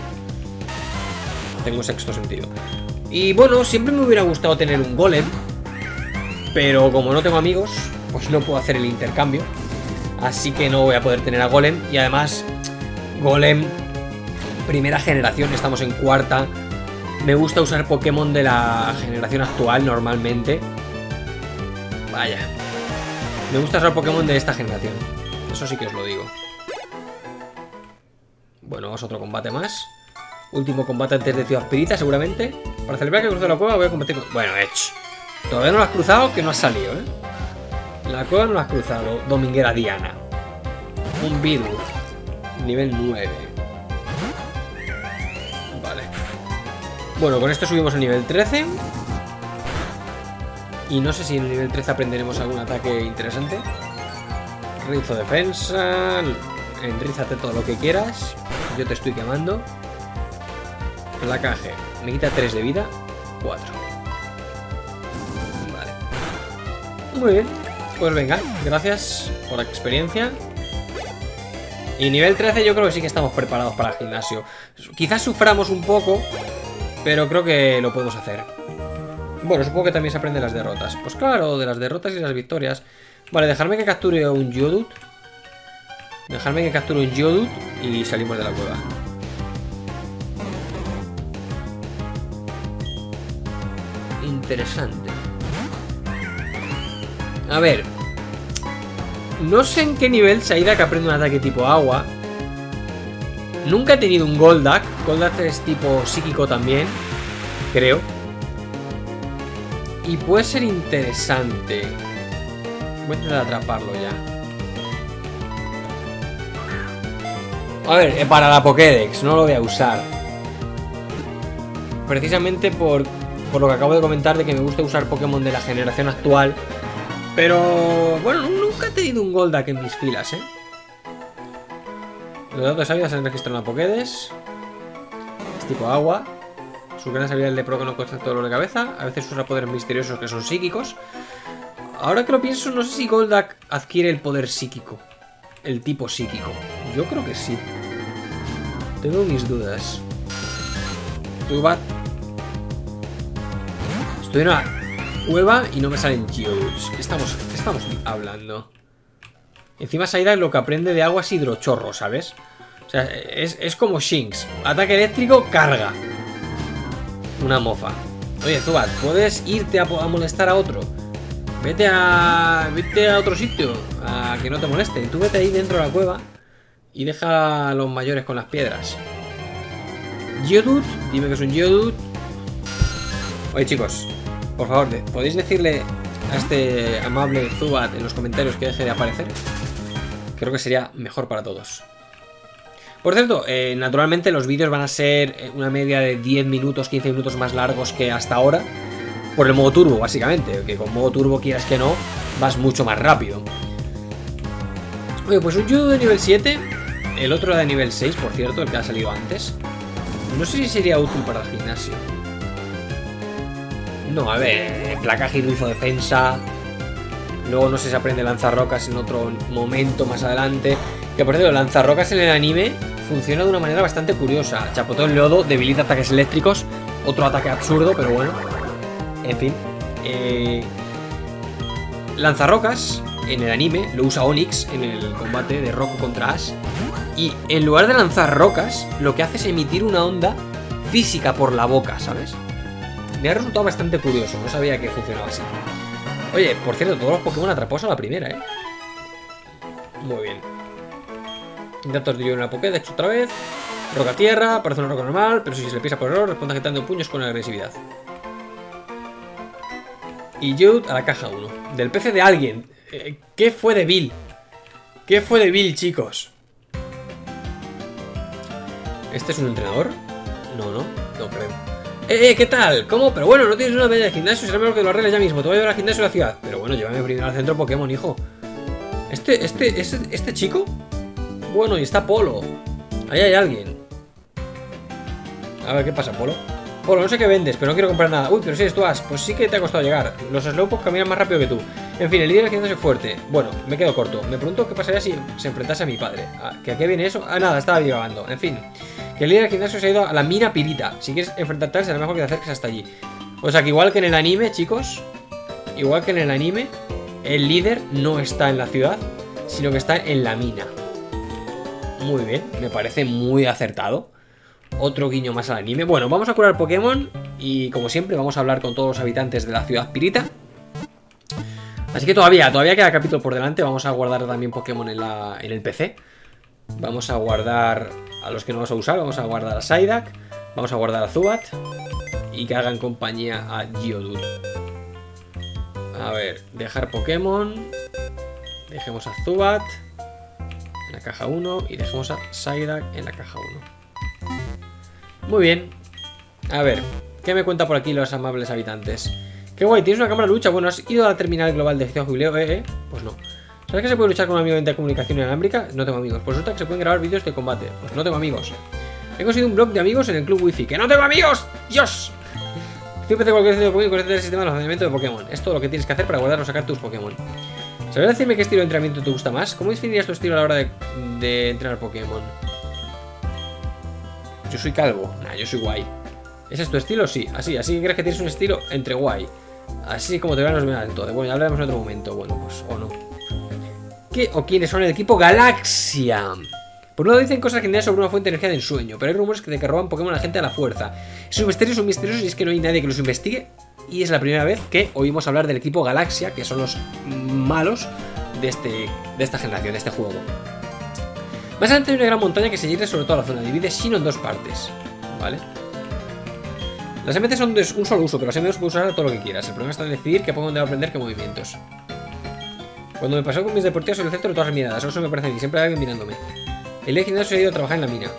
Tengo sexto sentido. Y bueno, siempre me hubiera gustado tener un golem. Pero como no tengo amigos, pues no puedo hacer el intercambio. Así que no voy a poder tener a golem. Y además, golem... Primera generación, estamos en cuarta. Me gusta usar Pokémon de la generación actual normalmente. Vaya. Me gusta usar Pokémon de esta generación. Eso sí que os lo digo. Bueno, vamos a otro combate más. Último combate antes de Ciudad Pirita, seguramente. Para celebrar que cruzo la cueva voy a combatir con... Bueno, Edge. Todavía no lo has cruzado, que no has salido, ¿eh? La cueva no lo has cruzado. Dominguera Diana. Un Bidoof. Nivel nueve. Bueno, con esto subimos al nivel trece. Y no sé si en el nivel trece aprenderemos algún ataque interesante. Rizo defensa. Enrízate todo lo que quieras. Yo te estoy quemando. Placaje. Me quita tres de vida. cuatro. Vale. Muy bien. Pues venga, gracias por la experiencia. Y nivel trece yo creo que sí que estamos preparados para el gimnasio. Quizás suframos un poco, pero creo que lo podemos hacer. Bueno, supongo que también se aprenden las derrotas. Pues claro, de las derrotas y las victorias. Vale, dejarme que capture un Geodude. Dejarme que capture un Geodude y salimos de la cueva. Interesante. A ver. No sé en qué nivel Saida que aprende un ataque tipo agua. Nunca he tenido un Golduck. Golduck es tipo psíquico también, creo. Y puede ser interesante. Voy a intentar atraparlo ya. A ver, para la Pokédex no lo voy a usar. Precisamente por, por lo que acabo de comentar, de que me gusta usar Pokémon de la generación actual. Pero bueno, nunca he tenido un Golduck en mis filas, ¿eh? Los datos de Saida se han registrado en la Pokédex. Es tipo agua. Sus grandes habilidades de pro que no cuesta todo dolor de cabeza. A veces usa poderes misteriosos que son psíquicos. Ahora que lo pienso, no sé si Goldak adquiere el poder psíquico. El tipo psíquico. Yo creo que sí. Tengo mis dudas. Zubat. Estoy en una cueva y no me salen Geodudes. ¿Qué estamos, qué estamos hablando? Encima Psyduck lo que aprende de agua es hidrochorro, ¿sabes? O sea, es, es como Shinx. Ataque eléctrico, carga. Una mofa. Oye, Zubat, ¿puedes irte a, a molestar a otro? Vete a... Vete a otro sitio. A que no te molesten. Tú vete ahí dentro de la cueva y deja a los mayores con las piedras. Geodude, dime que es un Geodude. Oye, chicos, por favor, ¿podéis decirle a este amable Zubat en los comentarios que deje de aparecer? Creo que sería mejor para todos. Por cierto, eh, naturalmente los vídeos van a ser una media de diez minutos, quince minutos más largos que hasta ahora. Por el modo turbo, básicamente. Que con modo turbo, quieras que no, vas mucho más rápido. Oye, pues un Geodude de nivel siete. El otro era de nivel seis, por cierto, el que ha salido antes. No sé si sería útil para el gimnasio. No, a ver, placaje y rizo defensa. Luego no sé si aprende lanzarrocas en otro momento más adelante. Que por cierto, lanzarrocas en el anime funciona de una manera bastante curiosa. Chapotón lodo, debilita ataques eléctricos. Otro ataque absurdo, pero bueno. En fin. Eh... Lanzarrocas en el anime lo usa Onix en el combate de Roku contra Ash. Y en lugar de lanzar rocas, lo que hace es emitir una onda física por la boca, ¿sabes? Me ha resultado bastante curioso, no sabía que funcionaba así. Oye, por cierto, todos los Pokémon atrapados a la primera, ¿eh? Muy bien. Intento de en la Pokédex otra vez. Roca tierra, parece una roca normal, pero si se le pisa por error, responde agitando puños con agresividad. Y Geodude a la caja uno. Del P C de alguien. Eh, ¿Qué fue de Bill? ¿Qué fue de Bill, chicos? ¿Este es un entrenador? No, no, no creo. Eh, eh, ¿qué tal? ¿Cómo? Pero bueno, no tienes una medalla de gimnasio, será mejor que lo arregles ya mismo. Te voy a llevar al gimnasio de la ciudad. Pero bueno, llévame primero al centro Pokémon, hijo. Este, este, este, este chico. Bueno, y está Polo. Ahí hay alguien. A ver, ¿qué pasa, Polo? Polo, no sé qué vendes, pero no quiero comprar nada. Uy, pero si eres tú, Ash, pues sí que te ha costado llegar. Los Slowpoke caminan más rápido que tú. En fin, el líder del gimnasio es fuerte. Bueno, me quedo corto. Me pregunto qué pasaría si se enfrentase a mi padre. Ah, ¿que a qué viene eso? Ah, nada, estaba divagando. En fin, que el líder del gimnasio se ha ido a la mina Pirita. Si quieres enfrentarte, será mejor que te acerques hasta allí. O sea que igual que en el anime, chicos, igual que en el anime, el líder no está en la ciudad, sino que está en la mina. Muy bien, me parece muy acertado. Otro guiño más al anime. Bueno, vamos a curar Pokémon y como siempre vamos a hablar con todos los habitantes de la ciudad Pirita. Así que todavía, todavía queda capítulo por delante. Vamos a guardar también Pokémon en, la, en el P C. Vamos a guardar a los que no vamos a usar. Vamos a guardar a Psyduck. Vamos a guardar a Zubat. Y que hagan compañía a Geodude. A ver, dejar Pokémon. Dejemos a Zubat en la caja uno. Y dejemos a Psyduck en la caja uno. Muy bien. A ver, ¿qué me cuenta por aquí los amables habitantes? Qué guay, ¿tienes una cámara de lucha? Bueno, ¿has ido a la terminal global de Ciudad Jubileo? Eh, eh, pues no. ¿Sabes que se puede luchar con un amigo de comunicación inalámbrica? No tengo amigos. Pues resulta que se pueden grabar vídeos de combate. Pues no tengo amigos. He conseguido un blog de amigos en el club wifi. ¡Que no tengo amigos! ¡Dios! Estoy empezando cualquier sitio de Pokémon y con el sistema de almacenamiento de Pokémon. Es todo lo que tienes que hacer para guardar o sacar tus Pokémon. ¿Sabrías decirme qué estilo de entrenamiento te gusta más? ¿Cómo definirías tu estilo a la hora de, de entrenar Pokémon? Yo soy calvo. Nah, yo soy guay. ¿Ese es tu estilo? Sí. Así, así que crees que tienes un estilo entre guay. Así como te vean los vean todo. Bueno, ya hablaremos en otro momento. Bueno, pues, o no. ¿Qué o quiénes son el equipo Galaxia? Por un lado dicen cosas geniales sobre una fuente de energía de ensueño, pero hay rumores de que roban Pokémon a la gente a la fuerza. Esos misterios son misteriosos y es que no hay nadie que los investigue. Y es la primera vez que oímos hablar del equipo Galaxia, que son los malos de, este, de esta generación, de este juego. Más adelante hay una gran montaña que se hierve sobre toda la zona. Divide Sinnoh en dos partes. ¿Vale? Las M T son de un solo uso, pero las M T puedes usar todo lo que quieras. El problema está en decidir qué Pokémon debo aprender qué movimientos. Cuando me pasó con mis deportivos soy el centro de todas las miradas. Eso me parece bien. Siempre hay alguien mirándome. El día de gimnasio se ha ido a trabajar en la mina.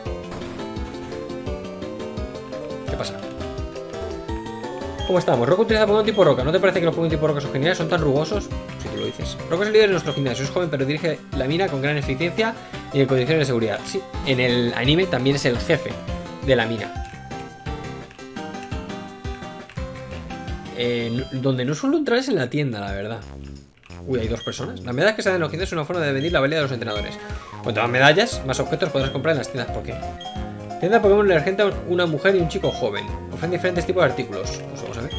¿Qué pasa? ¿Cómo estamos? Roku utiliza Pokémon tipo roca. ¿No te parece que los Pokémon tipo roca son geniales? ¿Son tan rugosos? Si tú lo dices. Roku es el líder de nuestro gimnasio. Es joven, pero dirige la mina con gran eficiencia y en condiciones de seguridad. Sí, en el anime también es el jefe de la mina. Eh, donde no suelo entrar es en la tienda, la verdad. Uy, hay dos personas. Las medallas que salen en los gimnasios es una forma de medir la habilidad de los entrenadores. Cuanto más medallas, más objetos podrás comprar en las tiendas. ¿Por qué? Tienda Pokémon le regenta una mujer y un chico joven. Ofrecen diferentes tipos de artículos. Pues vamos a ver.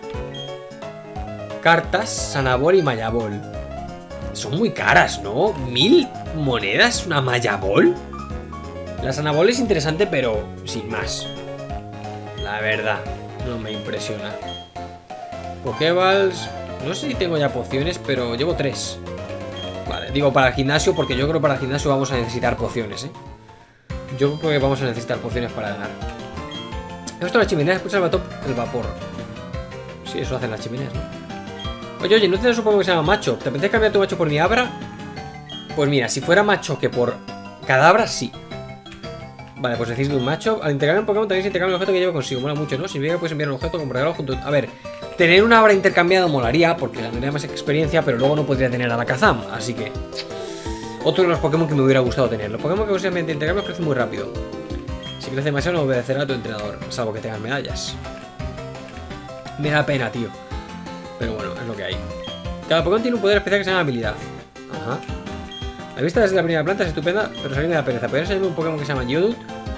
Cartas, Sanabol y Mayabol. Son muy caras, ¿no? ¿Mil monedas una Mayabol? La Sanabol es interesante, pero sin más. La verdad, no me impresiona. Pokéballs. No sé si tengo ya pociones, pero llevo tres. Vale, digo para el gimnasio, porque yo creo que para el gimnasio vamos a necesitar pociones, ¿eh? Yo creo que vamos a necesitar pociones para ganar. Esto la chimenea expulsa el vapor, el vapor. Sí, eso hacen las chimeneas, ¿no? Oye, oye, ¿no tienes un Pokémon que se llama Macho? ¿Te apetece cambiar tu Macho por mi Abra? Pues mira, si fuera Macho que por Cadabra, sí. Vale, pues necesito un Macho. Al intercambiar un Pokémon también se intercambia el objeto que llevo consigo. Mola mucho, ¿no? Si bien puedes enviar un objeto con regalo junto... A ver, tener una Abra intercambiado molaría porque le daría más experiencia, pero luego no podría tener a la Kazam. Así que... Otro de los Pokémon que me hubiera gustado tener. Los Pokémon que posiblemente intercambio crecen muy rápido. Si crece demasiado no obedecerá a tu entrenador, salvo que tengas medallas. Me da pena, tío. Pero bueno, es lo que hay. Cada Pokémon tiene un poder especial que se llama habilidad. Ajá. La vista desde la primera planta es estupenda, pero salir me da pereza. ¿Podrías salirme un Pokémon que se llama Geodude?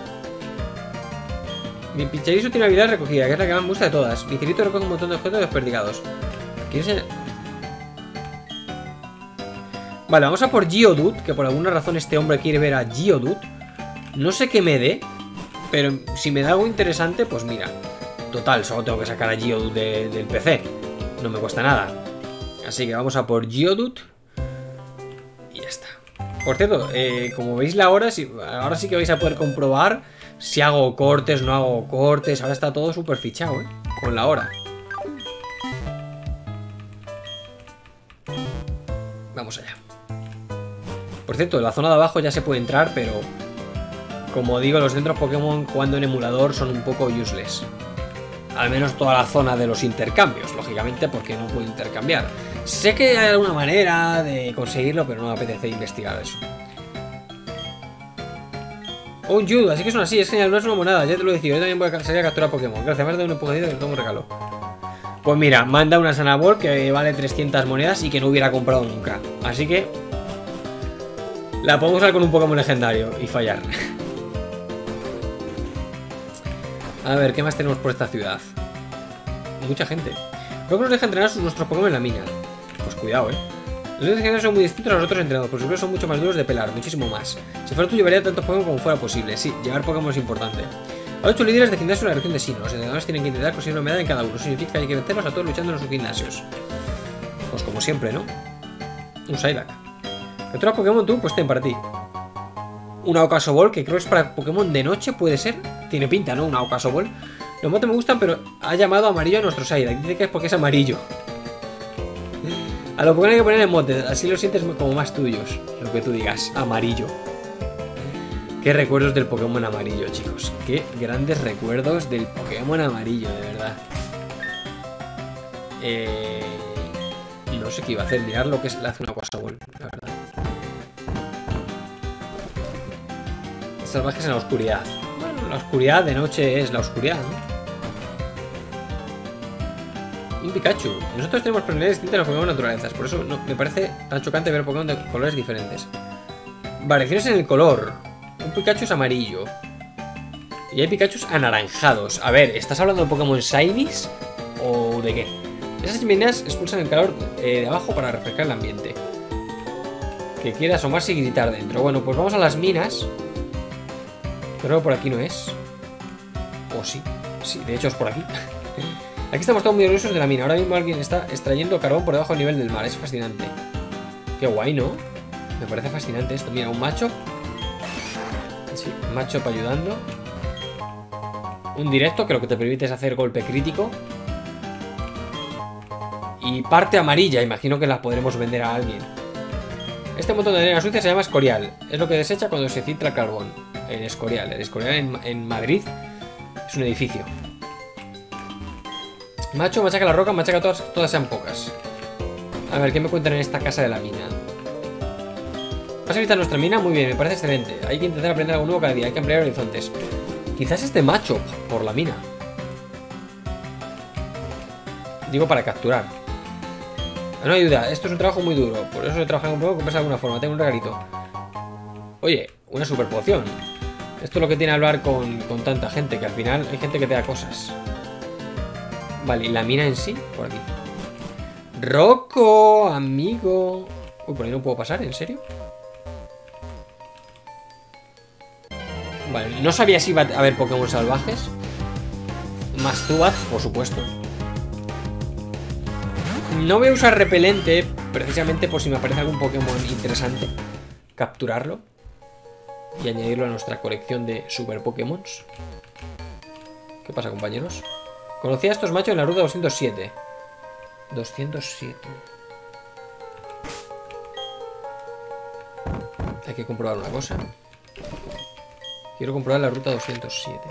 Mi Pincharizo tiene una habilidad recogida, que es la que más me gusta de todas. Mi Cirito recoge un montón de objetos desperdigados. ¿Quién se...? Vale, vamos a por Geodude, que por alguna razón este hombre quiere ver a Geodude. No sé qué me dé, pero si me da algo interesante, pues mira. Total, solo tengo que sacar a Geodude de, del P C. No me cuesta nada. Así que vamos a por Geodude. Y ya está. Por cierto, eh, como veis la hora, si, ahora sí que vais a poder comprobar si hago cortes, no hago cortes. Ahora está todo súper fichado, ¿eh? Con la hora. Vamos allá. Por cierto, en la zona de abajo ya se puede entrar, pero... Como digo, los centros Pokémon jugando en emulador son un poco useless. Al menos toda la zona de los intercambios, lógicamente, porque no puedo intercambiar. Sé que hay alguna manera de conseguirlo, pero no me apetece investigar eso. Oh, un Judo, así que son así, es genial, no es una monada, ya te lo he decidido. Yo también voy a salir a capturar Pokémon. Gracias, más de un empujadito que te tomo un regalo. Pues mira, manda una Sanabol que vale trescientas monedas y que no hubiera comprado nunca. Así que... La podemos usar con un Pokémon legendario y fallar. A ver, ¿qué más tenemos por esta ciudad? Mucha gente. Creo que nos deja entrenar nuestros Pokémon en la mina. Pues cuidado, eh. Los legendarios son muy distintos a los otros entrenados, por supuesto son mucho más duros de pelar, muchísimo más. Si fuera tú, llevaría tantos Pokémon como fuera posible. Sí, llevar Pokémon es importante. Hay ocho líderes de gimnasio en la región de Sinnoh. Los entrenadores tienen que intentar conseguir una medalla en cada uno. Eso significa que hay que vencerlos a todos luchando en sus gimnasios. Pues como siempre, ¿no? Un Psyduck. ¿Capturas Pokémon tú? Pues ten para ti. Una Ocasoball, que creo que es para Pokémon de noche, ¿puede ser? Tiene pinta, ¿no? Una Ocasoball. Los motes me gustan, pero ha llamado amarillo a nuestro Psyduck. Dice que es porque es amarillo. A lo Pokémon hay que ponerle motes, así los sientes como más tuyos. Lo que tú digas, amarillo. Qué recuerdos del Pokémon amarillo, chicos. Qué grandes recuerdos del Pokémon amarillo, de verdad. Eh... No sé qué iba a hacer, mirar lo que es, le hace una Ocasoball, la verdad. Salvajes en la oscuridad. Bueno, la oscuridad de noche es la oscuridad, ¿no? Un Pikachu. Nosotros tenemos personalidades distintas a los Pokémon naturalezas. Por eso no, me parece tan chocante ver Pokémon de colores diferentes. Variaciones en el color. Un Pikachu es amarillo. Y hay Pikachus anaranjados. A ver, ¿estás hablando de Pokémon Shinies? ¿O de qué? Esas chimeneas expulsan el calor eh, de abajo para refrescar el ambiente. Que quiera asomarse y gritar dentro. Bueno, pues vamos a las minas. Creo que por aquí no es. O sí. Sí, de hecho es por aquí. Aquí estamos todos muy orgullosos de la mina. Ahora mismo alguien está extrayendo carbón por debajo del nivel del mar. Es fascinante. Qué guay, ¿no? Me parece fascinante esto. Mira, un macho. Sí, un macho ayudando. Un directo que lo que te permite es hacer golpe crítico. Y parte amarilla. Imagino que la podremos vender a alguien. Este montón de arena sucia se llama escorial. Es lo que desecha cuando se filtra el carbón. El Escorial. El Escorial en, en Madrid es un edificio. Macho, machaca la roca, machaca todas, todas sean pocas. A ver, ¿qué me cuentan en esta casa de la mina? ¿Vas a visitar nuestra mina? Muy bien, me parece excelente. Hay que intentar aprender algo nuevo cada día, hay que ampliar horizontes. Quizás este macho por la mina. Digo para capturar. No ayuda, esto es un trabajo muy duro. Por eso he trabajado un poco, compensa de alguna forma. Tengo un regalito. Oye, una super poción. Esto es lo que tiene hablar con, con tanta gente, que al final hay gente que te da cosas. Vale, y la mina en sí, por aquí. Rocco, amigo. Uy, por ahí no puedo pasar, ¿en serio? Vale, no sabía si iba a haber Pokémon salvajes. Más Zubat, por supuesto. No voy a usar repelente, precisamente por si me aparece algún Pokémon interesante. Capturarlo y añadirlo a nuestra colección de super Pokémon. ¿Qué pasa, compañeros? Conocí a estos machos en la ruta doscientos siete. doscientos siete. Hay que comprobar una cosa. Quiero comprobar la ruta doscientos siete.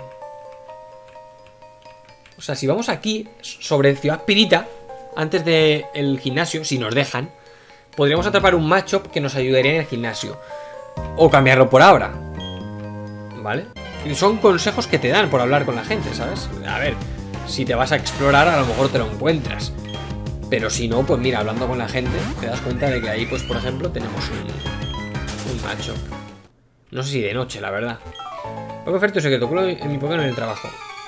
O sea, si vamos aquí, sobre Ciudad Pirita, antes del gimnasio, si nos dejan, podríamos atrapar un Machop que nos ayudaría en el gimnasio. O cambiarlo por ahora. ¿Vale? Y son consejos que te dan por hablar con la gente, ¿sabes? A ver, si te vas a explorar, a lo mejor te lo encuentras. Pero si no, pues mira, hablando con la gente, te das cuenta de que ahí, pues por ejemplo, tenemos un, un Machop. No sé si de noche, la verdad. Poco oferta secreto, culo en mi Pokémon en el trabajo.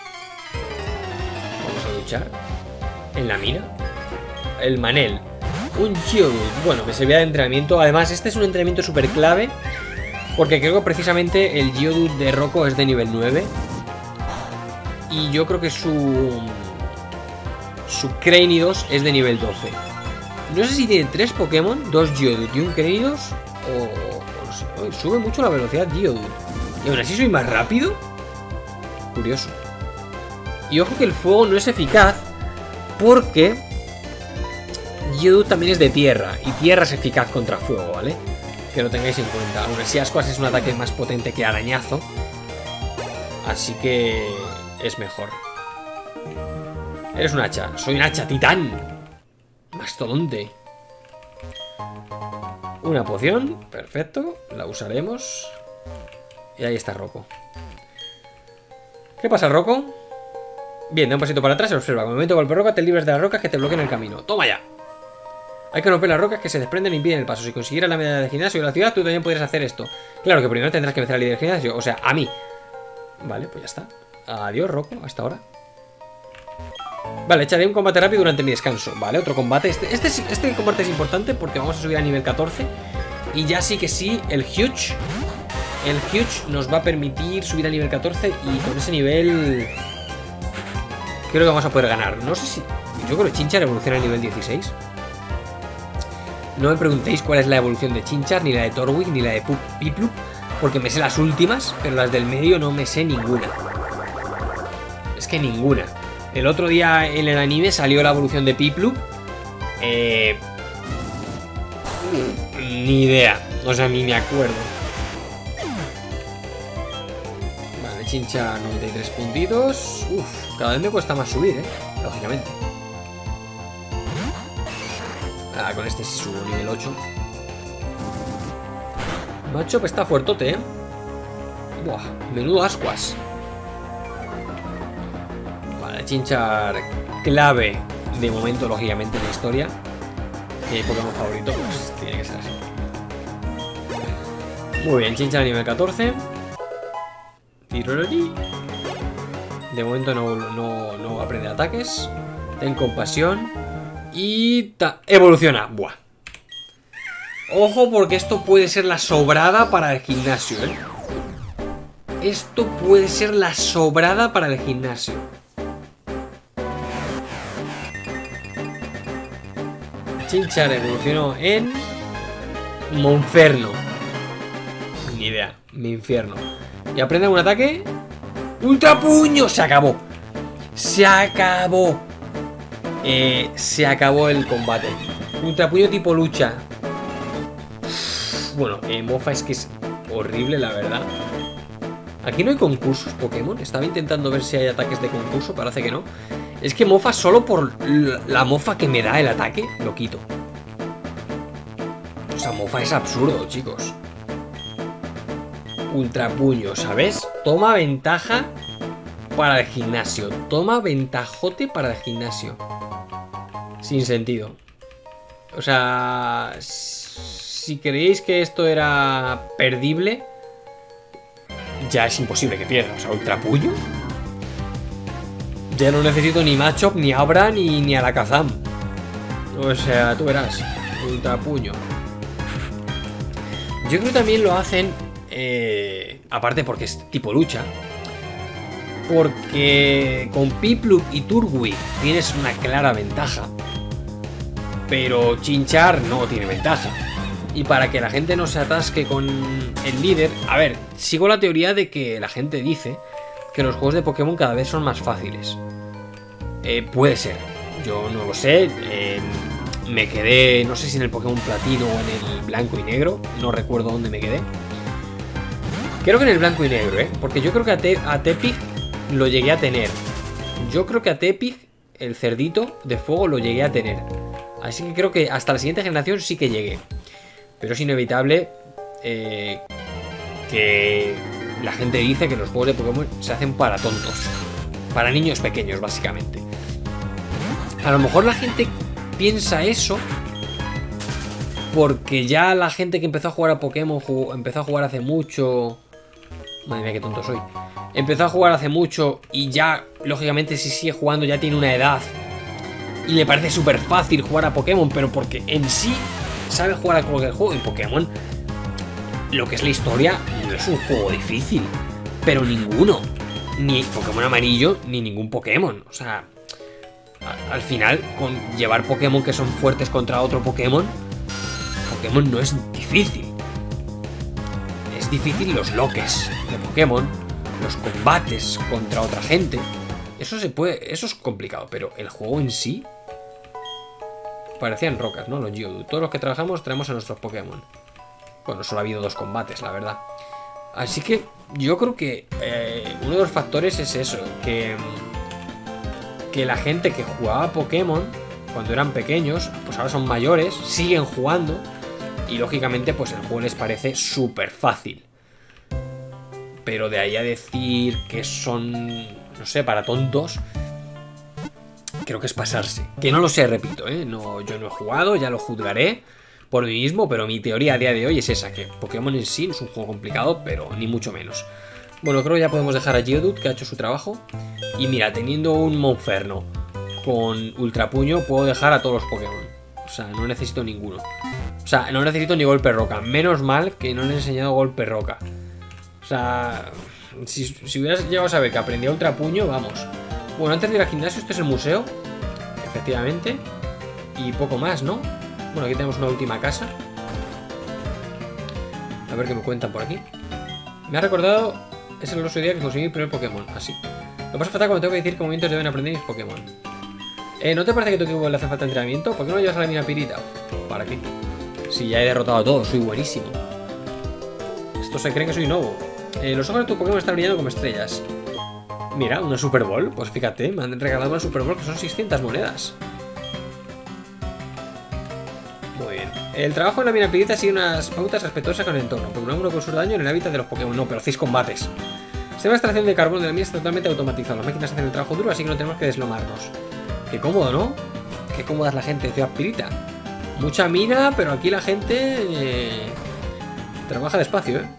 Vamos a luchar. En la mina. El Manel. Un Geodude. Bueno, me servía de entrenamiento. Además, este es un entrenamiento súper clave, porque creo que precisamente el Geodude de Rocco es de nivel nueve. Y yo creo que su... Su Cranidos es de nivel doce. No sé si tiene tres Pokémon, dos Geodude y un Cranidos, o... o no sé. Uy, sube mucho la velocidad Geodude. Y aún así soy más rápido. Curioso. Y ojo que el fuego no es eficaz, porque Geodude también es de tierra, y tierra es eficaz contra fuego, ¿vale? Que lo tengáis en cuenta. Aún así Ascuas es un ataque más potente que arañazo, así que es mejor. Eres un hacha. Soy un hacha titán. Mastodonte. Una poción. Perfecto. La usaremos. Y ahí está Rocco. ¿Qué pasa, Rocco? Bien, da un pasito para atrás y observa. Con el movimiento golpe roca te libres de las rocas que te bloquean el camino. ¡Toma ya! Hay que romper las rocas que se desprenden y impiden el paso. Si consiguieras la medalla del gimnasio de la ciudad, tú también podrías hacer esto. Claro que primero tendrás que vencer al líder del gimnasio. O sea, a mí. Vale, pues ya está. Adiós, Rocco. Hasta ahora. Vale, echaré un combate rápido durante mi descanso. Vale, otro combate. Este, este, este combate es importante porque vamos a subir a nivel catorce. Y ya sí que sí, el Huge. El Huge nos va a permitir subir a nivel catorce. Y con ese nivel creo que vamos a poder ganar. No sé si... Yo creo que Chinchar evoluciona a nivel dieciséis. No me preguntéis cuál es la evolución de Chinchar, ni la de Torwig, ni la de Piplup, porque me sé las últimas, pero las del medio no me sé ninguna. Es que ninguna. El otro día en el anime salió la evolución de Piplup. Eh... Ni idea. O sea, ni me acuerdo. Vale, Chinchar noventa y tres puntitos. Uf, cada vez me cuesta más subir, eh. Lógicamente. Ah, con este sí subo nivel ocho. Machop está fuertote, eh. Buah, menudo ascuas. Vale, Chinchar clave de momento, lógicamente, en la historia. Mi Pokémon favorito, pues tiene que ser así. Muy bien, Chinchar a nivel catorce. Tirorori. De momento no, no, no aprende ataques. Ten compasión. Y ta evoluciona. Buah. Ojo, porque esto puede ser la sobrada para el gimnasio, ¿eh? Esto puede ser la sobrada para el gimnasio. Chinchar evolucionó en Monferno. Ni idea, mi infierno. Y aprende un ataque. ¡Ultra puño! Se acabó. Se acabó. Eh, se acabó el combate. Ultra puño tipo lucha. Bueno, eh, Mofa es que es horrible, la verdad. Aquí no hay concursos Pokémon. Estaba intentando ver si hay ataques de concurso. Parece que no. Es que Mofa, solo por la mofa que me da el ataque, lo quito. O sea, Mofa es absurdo, chicos. Ultra puño, ¿sabes? Toma ventaja para el gimnasio. Toma ventajote para el gimnasio. sin sentido. O sea, si creéis que esto era perdible, ya es imposible que pierda. O sea, Ultrapuño. Ya no necesito ni Machop, ni Abra, ni, ni Alakazam. O sea, tú verás. Ultrapuño. Yo creo que también lo hacen, eh, aparte porque es tipo lucha, porque con Piplup y Turtwig tienes una clara ventaja, pero Chinchar no tiene ventaja. Y para que la gente no se atasque con el líder, a ver, sigo la teoría de que la gente dice que los juegos de Pokémon cada vez son más fáciles. Eh, puede ser, yo no lo sé. eh, Me quedé, no sé si en el Pokémon Platino o en el Blanco y Negro. No recuerdo dónde me quedé. Creo que en el Blanco y Negro, ¿eh? Porque yo creo que a, Te a Tepig lo llegué a tener. Yo creo que a Tepig, el cerdito de fuego, lo llegué a tener. Así que creo que hasta la siguiente generación sí que llegué. Pero es inevitable eh, que la gente dice que los juegos de Pokémon se hacen para tontos. Para niños pequeños, básicamente. A lo mejor la gente piensa eso porque ya la gente que empezó a jugar a Pokémon jugó, empezó a jugar hace mucho. Madre mía, qué tonto soy. Empezó a jugar hace mucho y ya, lógicamente, si sigue jugando ya tiene una edad y le parece súper fácil jugar a Pokémon, pero porque en sí sabe jugar a cualquier juego. En Pokémon, lo que es la historia, no es un juego difícil, pero ninguno. Ni Pokémon amarillo, ni ningún Pokémon. O sea, al final, con llevar Pokémon que son fuertes contra otro Pokémon, Pokémon no es difícil. Es difícil los loques de Pokémon, los combates contra otra gente. Eso se puede, eso es complicado, pero el juego en sí parecían rocas, ¿no? Los Geodude. Todos los que trabajamos traemos a nuestros Pokémon. Bueno, solo ha habido dos combates, la verdad. Así que yo creo que eh, uno de los factores es eso, que que la gente que jugaba a Pokémon cuando eran pequeños, pues ahora son mayores, siguen jugando y lógicamente pues el juego les parece súper fácil. Pero de ahí a decir que son, no sé, para tontos, creo que es pasarse. Que no lo sé, repito, ¿eh? No, yo no he jugado, ya lo juzgaré por mí mismo, pero mi teoría a día de hoy es esa, que Pokémon en sí no es un juego complicado, pero ni mucho menos. Bueno, creo que ya podemos dejar a Geodude, que ha hecho su trabajo. Y mira, teniendo un Monferno con Ultrapuño, puedo dejar a todos los Pokémon. O sea, no necesito ninguno. O sea, no necesito ni Golpe Roca. Menos mal que no le he enseñado Golpe Roca. O sea, si, si hubieras llegado a saber que aprendía Ultrapuño, vamos. Bueno, antes de ir al gimnasio, este es el museo. Efectivamente. Y poco más, ¿no? Bueno, aquí tenemos una última casa. A ver qué me cuentan por aquí. Me ha recordado ese glorioso día que conseguí mi primer Pokémon. Así. Lo pasa fatal cuando tengo que decir qué movimientos deben aprender mis Pokémon. Eh, ¿no te parece que tu equipo le hace falta entrenamiento? ¿Por qué no lo llevas a la mina pirita? ¿Para qué? Si ya he derrotado a todos, soy buenísimo. Estos se creen que soy nuevo. Eh, los ojos de tu Pokémon están brillando como estrellas. Mira, una Super Bowl. Pues fíjate, me han regalado una Super Bowl que son seiscientas monedas. Muy bien. El trabajo en la mina pirita sigue unas pautas respetuosas con el entorno. Procuramos no causar daño en el hábitat de los Pokémon. No, pero hacéis combates. El sistema de extracción de carbón de la mina está totalmente automatizado. Las máquinas hacen el trabajo duro, así que no tenemos que deslomarnos. Qué cómodo, ¿no? Qué cómoda es la gente de Ciudad Pirita. Mucha mina, pero aquí la gente eh, trabaja despacio, ¿eh?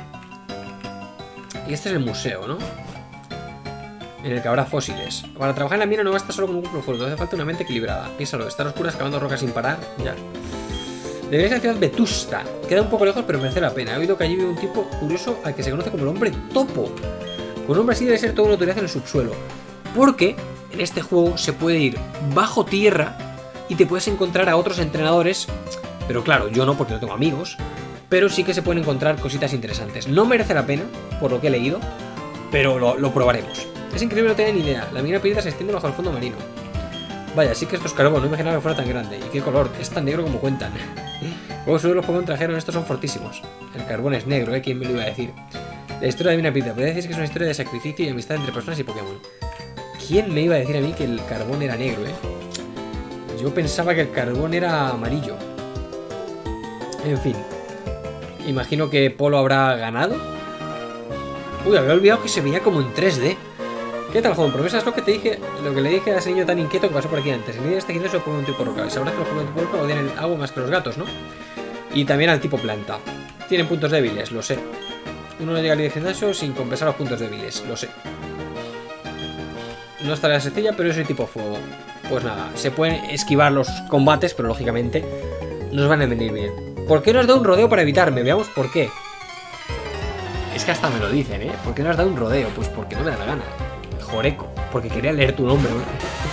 Y este es el museo, ¿no? En el que habrá fósiles. Para trabajar en la mina no basta solo con un cuerpo fuerte, hace falta una mente equilibrada. Piénsalo, estar oscura excavando rocas sin parar, ya. Debería ser la ciudad Vetusta. Queda un poco lejos, pero merece la pena. He oído que allí vive un tipo curioso al que se conoce como el hombre topo. Con un hombre así debe ser toda una autoridad en el subsuelo. Porque en este juego se puede ir bajo tierra y te puedes encontrar a otros entrenadores. Pero claro, yo no, porque no tengo amigos. Pero sí que se pueden encontrar cositas interesantes. No merece la pena, por lo que he leído, pero lo, lo probaremos. Es increíble, no tenía ni idea. La mina pirita se extiende bajo el fondo marino. Vaya, sí que esto es carbón, no imaginaba que fuera tan grande. ¿Y qué color? Es tan negro como cuentan. Luego solo los Pokémon trajeron, estos son fortísimos. El carbón es negro, ¿eh? ¿Quién me lo iba a decir? La historia de Mina Pirita. Podría decir que es una historia de sacrificio y amistad entre personas y Pokémon. ¿Quién me iba a decir a mí que el carbón era negro, eh? Yo pensaba que el carbón era amarillo. En fin. Imagino que Polo habrá ganado. Uy, había olvidado que se veía como en tres D. ¿Qué tal, joven? Promesas lo que te dije, lo que le dije a ese niño tan inquieto que pasó por aquí antes. El líder de este gimnasio es un tipo roca. Y sabrás que los Pokémon tipo roca odian el agua más que los gatos, ¿no? Y también al tipo planta. Tienen puntos débiles, lo sé. Uno no llega al líder del gimnasio sin compensar los puntos débiles, lo sé. No es tarea sencilla, pero yo soy tipo fuego. Pues nada, se pueden esquivar los combates, pero lógicamente nos van a venir bien. ¿Por qué no has dado un rodeo para evitarme? Veamos por qué. Es que hasta me lo dicen, ¿eh? ¿Por qué no has dado un rodeo? Pues porque no me da la gana. Joreco, porque quería leer tu nombre, ¿no?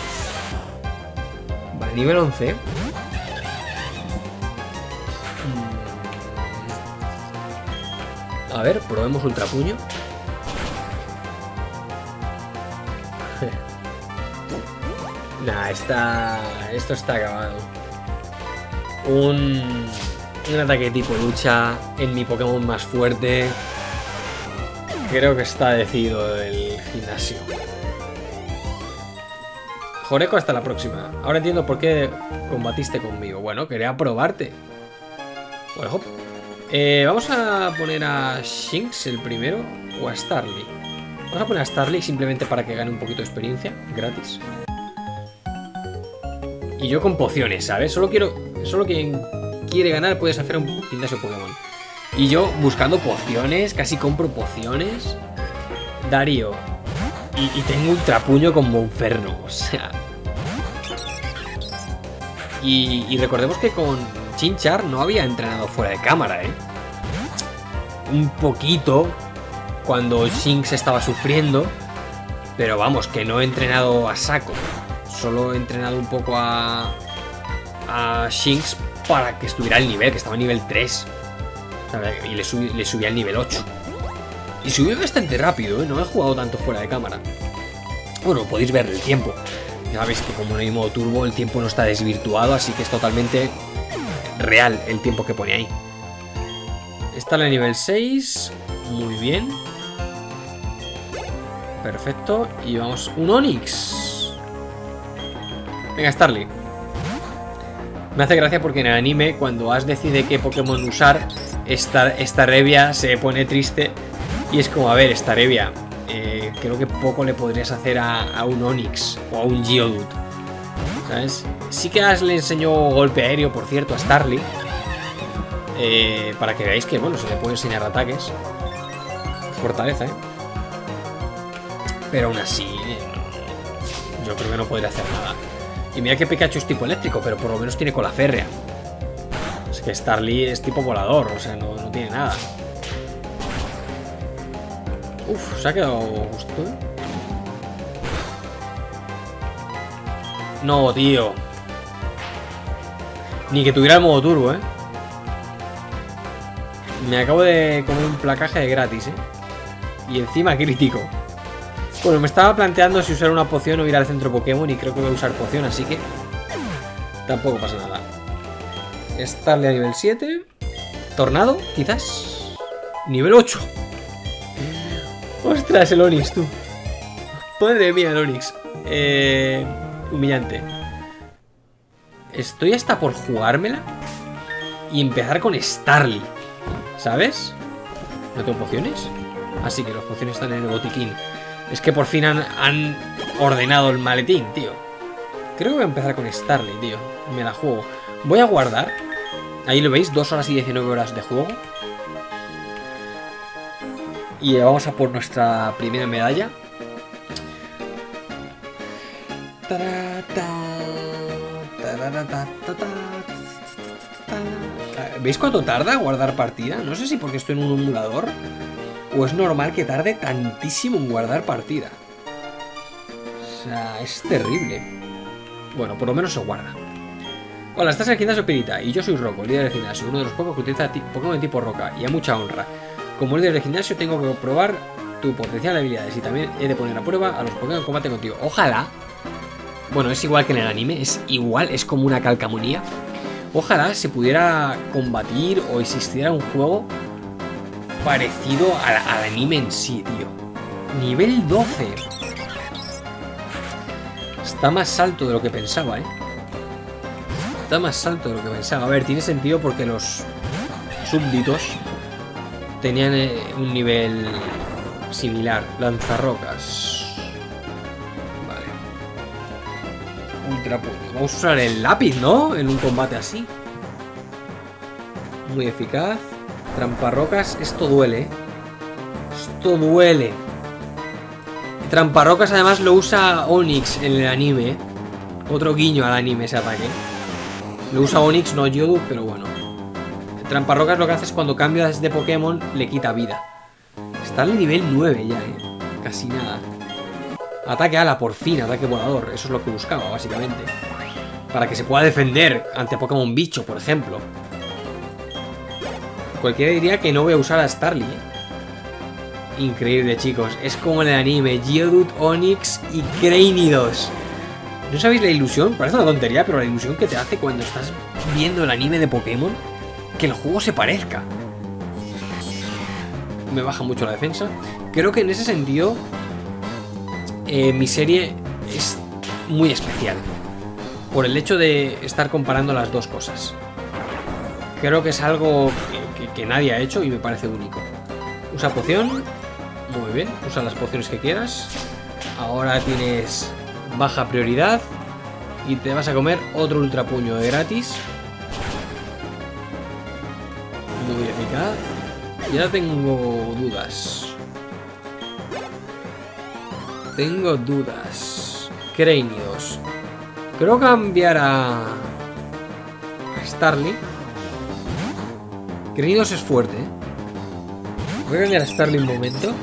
Vale, nivel once. A ver, probemos ultrapuño. Nah, está... esto está acabado. Un... Un ataque tipo lucha en mi Pokémon más fuerte. Creo que está decidido el gimnasio. Joreco, hasta la próxima. Ahora entiendo por qué combatiste conmigo. Bueno, quería probarte. Bueno, hop. Eh, vamos a poner a Shinx el primero o a Starly. Vamos a poner a Starly simplemente para que gane un poquito de experiencia gratis. Y yo con pociones, ¿sabes? Solo quiero... Solo quien quiere ganar puedes hacer un gimnasio Pokémon. Y yo buscando pociones, casi compro pociones. Darío. Y, y tengo ultrapuño con Monferno, o sea... Y, y recordemos que con Chinchar no había entrenado fuera de cámara, ¿eh? Un poquito cuando Shinx estaba sufriendo, pero vamos, que no he entrenado a saco. Solo he entrenado un poco a, a Shinx para que estuviera al nivel, que estaba a nivel tres. Y le subí, le subí al nivel ocho. Y subí bastante rápido, ¿eh? No he jugado tanto fuera de cámara. Bueno, podéis ver el tiempo. Ya sabéis que como no hay modo turbo, el tiempo no está desvirtuado, así que es totalmente real el tiempo que pone ahí. Está en el nivel seis. Muy bien. Perfecto. Y vamos, un Onix. Venga, Starly. Me hace gracia porque en el anime, cuando Ash decide qué Pokémon usar, esta, Staravia se pone triste. Y es como, a ver, Staravia, eh, creo que poco le podrías hacer a, a un Onix o a un Geodude, ¿sabes? Sí que Ash le enseñó golpe aéreo, por cierto, a Starly, eh, para que veáis que, bueno, se le puede enseñar ataques. Fortaleza, ¿eh? Pero aún así, yo creo que no podría hacer nada. Y mira que Pikachu es tipo eléctrico, pero por lo menos tiene cola férrea. Es que Starly es tipo volador, o sea, no, no tiene nada. Uf, se ha quedado justo, ¿eh? No, tío. Ni que tuviera el modo turbo, ¿eh? Me acabo de comer un placaje de gratis, ¿eh? Y encima crítico. Bueno, me estaba planteando si usar una poción o ir al centro Pokémon, y creo que voy a usar poción, así que tampoco pasa nada. Starly a nivel siete. Tornado, quizás. Nivel ocho. Ostras, el Onix, tú. Madre mía, el Onix. Eh, humillante. Estoy hasta por jugármela y empezar con Starly, ¿sabes? ¿No tengo pociones? Así que las pociones están en el botiquín. Es que por fin han, han ordenado el maletín, tío. Creo que voy a empezar con Starly, tío. Me la juego. Voy a guardar. Ahí lo veis, dos horas y diecinueve horas de juego. Y vamos a por nuestra primera medalla. ¿Veis cuánto tarda guardar partida? No sé si porque estoy en un emulador o es normal que tarde tantísimo en guardar partida. O sea, es terrible. Bueno, por lo menos se guarda. Hola, estás en el gimnasio Pirita y yo soy Rocco, líder del gimnasio, uno de los pocos que utiliza Pokémon de tipo roca, y a mucha honra. Como líder del gimnasio tengo que probar tu potencial de habilidades y también he de poner a prueba a los Pokémon en combate contigo. Ojalá. Bueno, es igual que en el anime, es igual, es como una calcamonía. Ojalá se pudiera combatir o existiera un juego parecido al, al anime en sí, tío. Nivel doce. Está más alto de lo que pensaba, ¿eh? Está más alto de lo que pensaba. A ver, tiene sentido porque los súbditos tenían un nivel similar. Lanzarrocas. ultra puño. Vamos a usar el lápiz, ¿no? En un combate así. Muy eficaz. Tramparrocas. Esto duele, ¿eh? Esto duele. Tramparrocas además lo usa Onix en el anime, ¿eh? Otro guiño al anime ese ataque. Lo usa Onix, no Geodude, pero bueno. Tramparrocas lo que hace es cuando cambias de Pokémon le quita vida. Está al nivel nueve ya, ¿eh? Casi nada. Ataque ala, por fin, ataque volador. Eso es lo que buscaba, básicamente. Para que se pueda defender ante Pokémon bicho, por ejemplo. Cualquiera diría que no voy a usar a Starly, ¿eh? Increíble, chicos. Es como en el anime. Geodude, Onix y Cranidos. ¿No sabéis la ilusión? Parece una tontería, pero la ilusión que te hace cuando estás viendo el anime de Pokémon, que el juego se parezca. Me baja mucho la defensa. Creo que en ese sentido eh, mi serie es muy especial, por el hecho de estar comparando las dos cosas. Creo que es algo que, que, que nadie ha hecho y me parece único. Usa poción. Muy bien, usa las pociones que quieras. Ahora tienes baja prioridad y te vas a comer otro ultra puño de gratis. Muy eficaz. Y ahora tengo dudas. Tengo dudas. Cranidos. Creo cambiar a... a Starly. Cranidos es fuerte, ¿eh? Voy a cambiar a Starly un momento.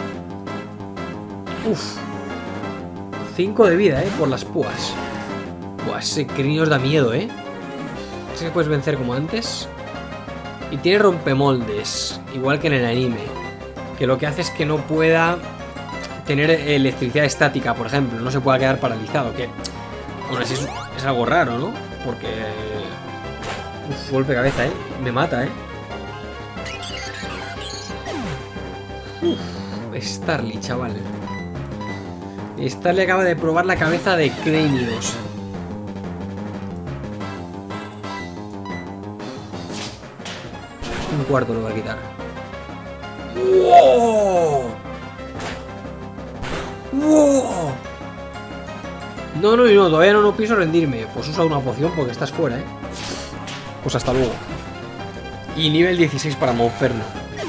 Uf. cinco de vida, ¿eh? Por las púas. Buah, ese Cranidos da miedo, ¿eh? Sé que puedes vencer como antes. Y tiene rompemoldes, igual que en el anime, que lo que hace es que no pueda tener electricidad estática, por ejemplo. No se pueda quedar paralizado, que aún así es, es algo raro, ¿no? Porque... Uf, golpe de cabeza, ¿eh? Me mata, ¿eh? Uf, Starly, chaval. Starly acaba de probar la cabeza de Cranidos. Un cuarto lo va a quitar. ¡Wow! ¡Wow! No, no, no, todavía no, no pienso rendirme. Pues usa una poción porque estás fuera, ¿eh? Pues hasta luego. Y nivel dieciséis para Monferno.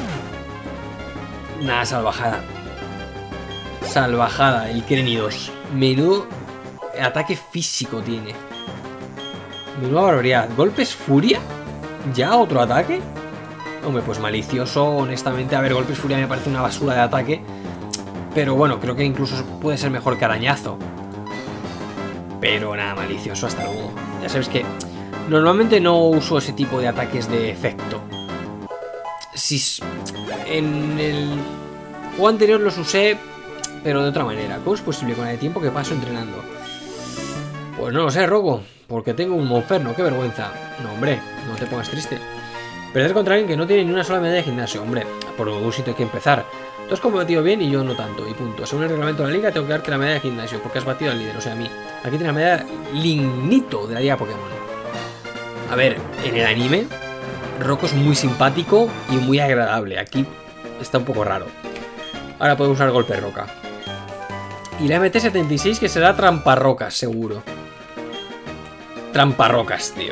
Nada, salvajada. Salvajada, el Cranidos. Menudo ataque físico tiene. Menuda barbaridad. ¿Golpes furia? ¿Ya otro ataque? Hombre, pues malicioso, honestamente. A ver, golpes furia me parece una basura de ataque. Pero bueno, creo que incluso puede ser mejor que arañazo. Pero nada, malicioso, hasta luego. Ya sabes que normalmente no uso ese tipo de ataques de efecto. Si en el juego anterior los usé, pero de otra manera. ¿Cómo es posible con el tiempo que paso entrenando? Pues no lo sé, Roco, porque tengo un Monferno, qué vergüenza. No, hombre, no te pongas triste. Perder contra alguien que no tiene ni una sola medalla de gimnasio. Hombre, por algún sitio hay que empezar. Tú has competido bien y yo no tanto, y punto. Según el reglamento de la liga, tengo que darte la medalla de gimnasio, porque has batido al líder, o sea, a mí. Aquí tienes la medalla Lignito de la liga Pokémon. A ver, en el anime, Rocco es muy simpático y muy agradable. Aquí está un poco raro. Ahora puedo usar golpe roca. Y la M T setenta y seis, que será tramparrocas, seguro. Tramparrocas, tío.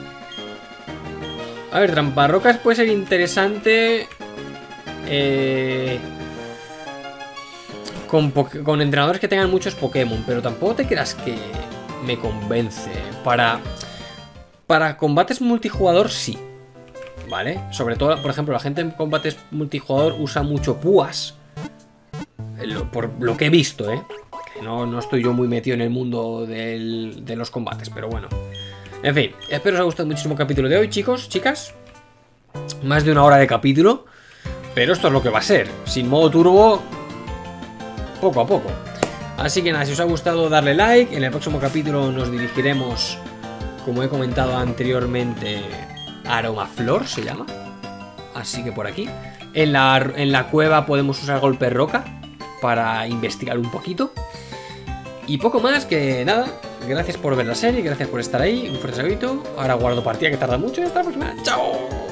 A ver, tramparrocas puede ser interesante eh, con, con entrenadores que tengan muchos Pokémon, pero tampoco te creas que me convence. Para, para combates multijugador sí, ¿vale? Sobre todo, por ejemplo, la gente en combates multijugador usa mucho púas. Lo, por lo que he visto, ¿eh? Que no, no estoy yo muy metido en el mundo del, de los combates, pero bueno. En fin, espero os haya gustado muchísimo el capítulo de hoy, chicos, chicas. Más de una hora de capítulo. Pero esto es lo que va a ser. Sin modo turbo, poco a poco. Así que nada, si os ha gustado, darle like. En el próximo capítulo nos dirigiremos, como he comentado anteriormente, a Aromaflor se llama. Así que por aquí. En la, en la cueva podemos usar golpe roca para investigar un poquito. Y poco más, que nada. Gracias por ver la serie, gracias por estar ahí. Un fuerte saludo. Ahora guardo partida, que tarda mucho. Y hasta la próxima. ¡Chao!